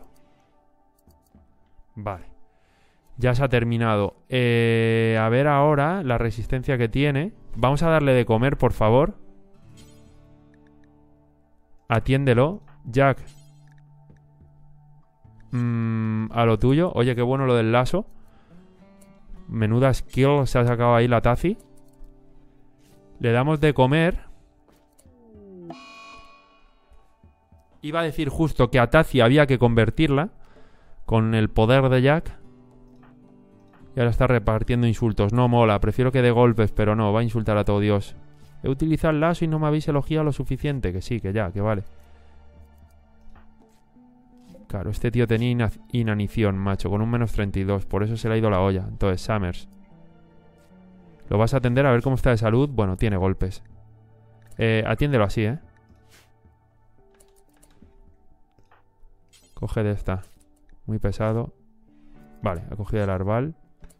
Vale. Ya se ha terminado. A ver ahora la resistencia que tiene. Vamos a darle de comer, por favor. Atiéndelo. Jack. A lo tuyo. Oye, qué bueno lo del lazo. Menuda skill se ha sacado ahí la Tazi. Le damos de comer. Iba a decir justo que a Tazi había que convertirla con el poder de Jack. Y ahora está repartiendo insultos. No mola, prefiero que dé golpes, pero no, va a insultar a todo Dios. He utilizado el lazo y no me habéis elogiado lo suficiente. Que sí, que ya, que vale. Claro, este tío tenía inanición, macho, con un menos 32. Por eso se le ha ido la olla. Entonces, Summers. ¿Lo vas a atender a ver cómo está de salud? Bueno, tiene golpes. Atiéndelo así, Coge de esta. Muy pesado. Vale, ha cogido el arbal.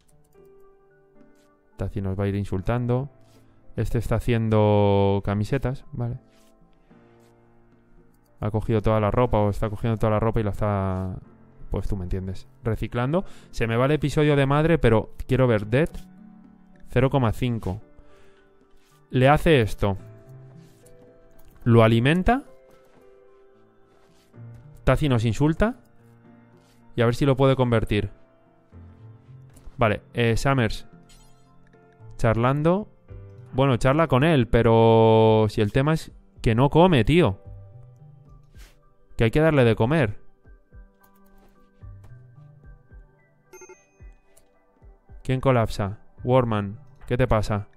Tazi nos va a ir insultando. Este está haciendo camisetas, vale. Ha cogido toda la ropa o está cogiendo toda la ropa y la está Pues tú me entiendes. Reciclando. Se me va el episodio de madre, pero quiero ver. Dead 0,5. Le hace esto. Lo alimenta. Tazi nos insulta. Y a ver si lo puede convertir. Vale, Summers. Charlando. Bueno, charla con él, pero si el tema es que no come, tío. Que hay que darle de comer. ¿Quién colapsa? Warman. ¿Qué te pasa?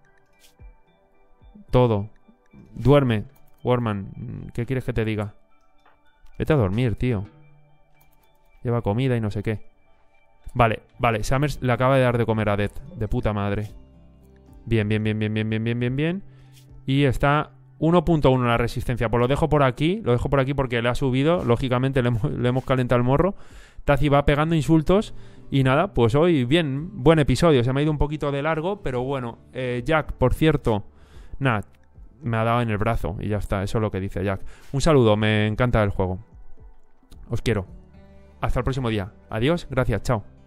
Todo. Duerme. Warman. ¿Qué quieres que te diga? Vete a dormir, tío. Lleva comida y no sé qué. Vale, vale. Summers le acaba de dar de comer a Death. De puta madre. Bien, bien, bien, bien, bien, bien, bien, bien, bien. Y está 1.1 la resistencia. Pues lo dejo por aquí. Lo dejo por aquí porque le ha subido. Lógicamente le hemos calentado el morro. Tazi va pegando insultos. Y nada, pues hoy, bien, buen episodio. Se me ha ido un poquito de largo, pero bueno. Jack, por cierto. Nada, me ha dado en el brazo. Y ya está, eso es lo que dice Jack. Un saludo, me encanta el juego. Os quiero. Hasta el próximo día. Adiós, gracias, chao.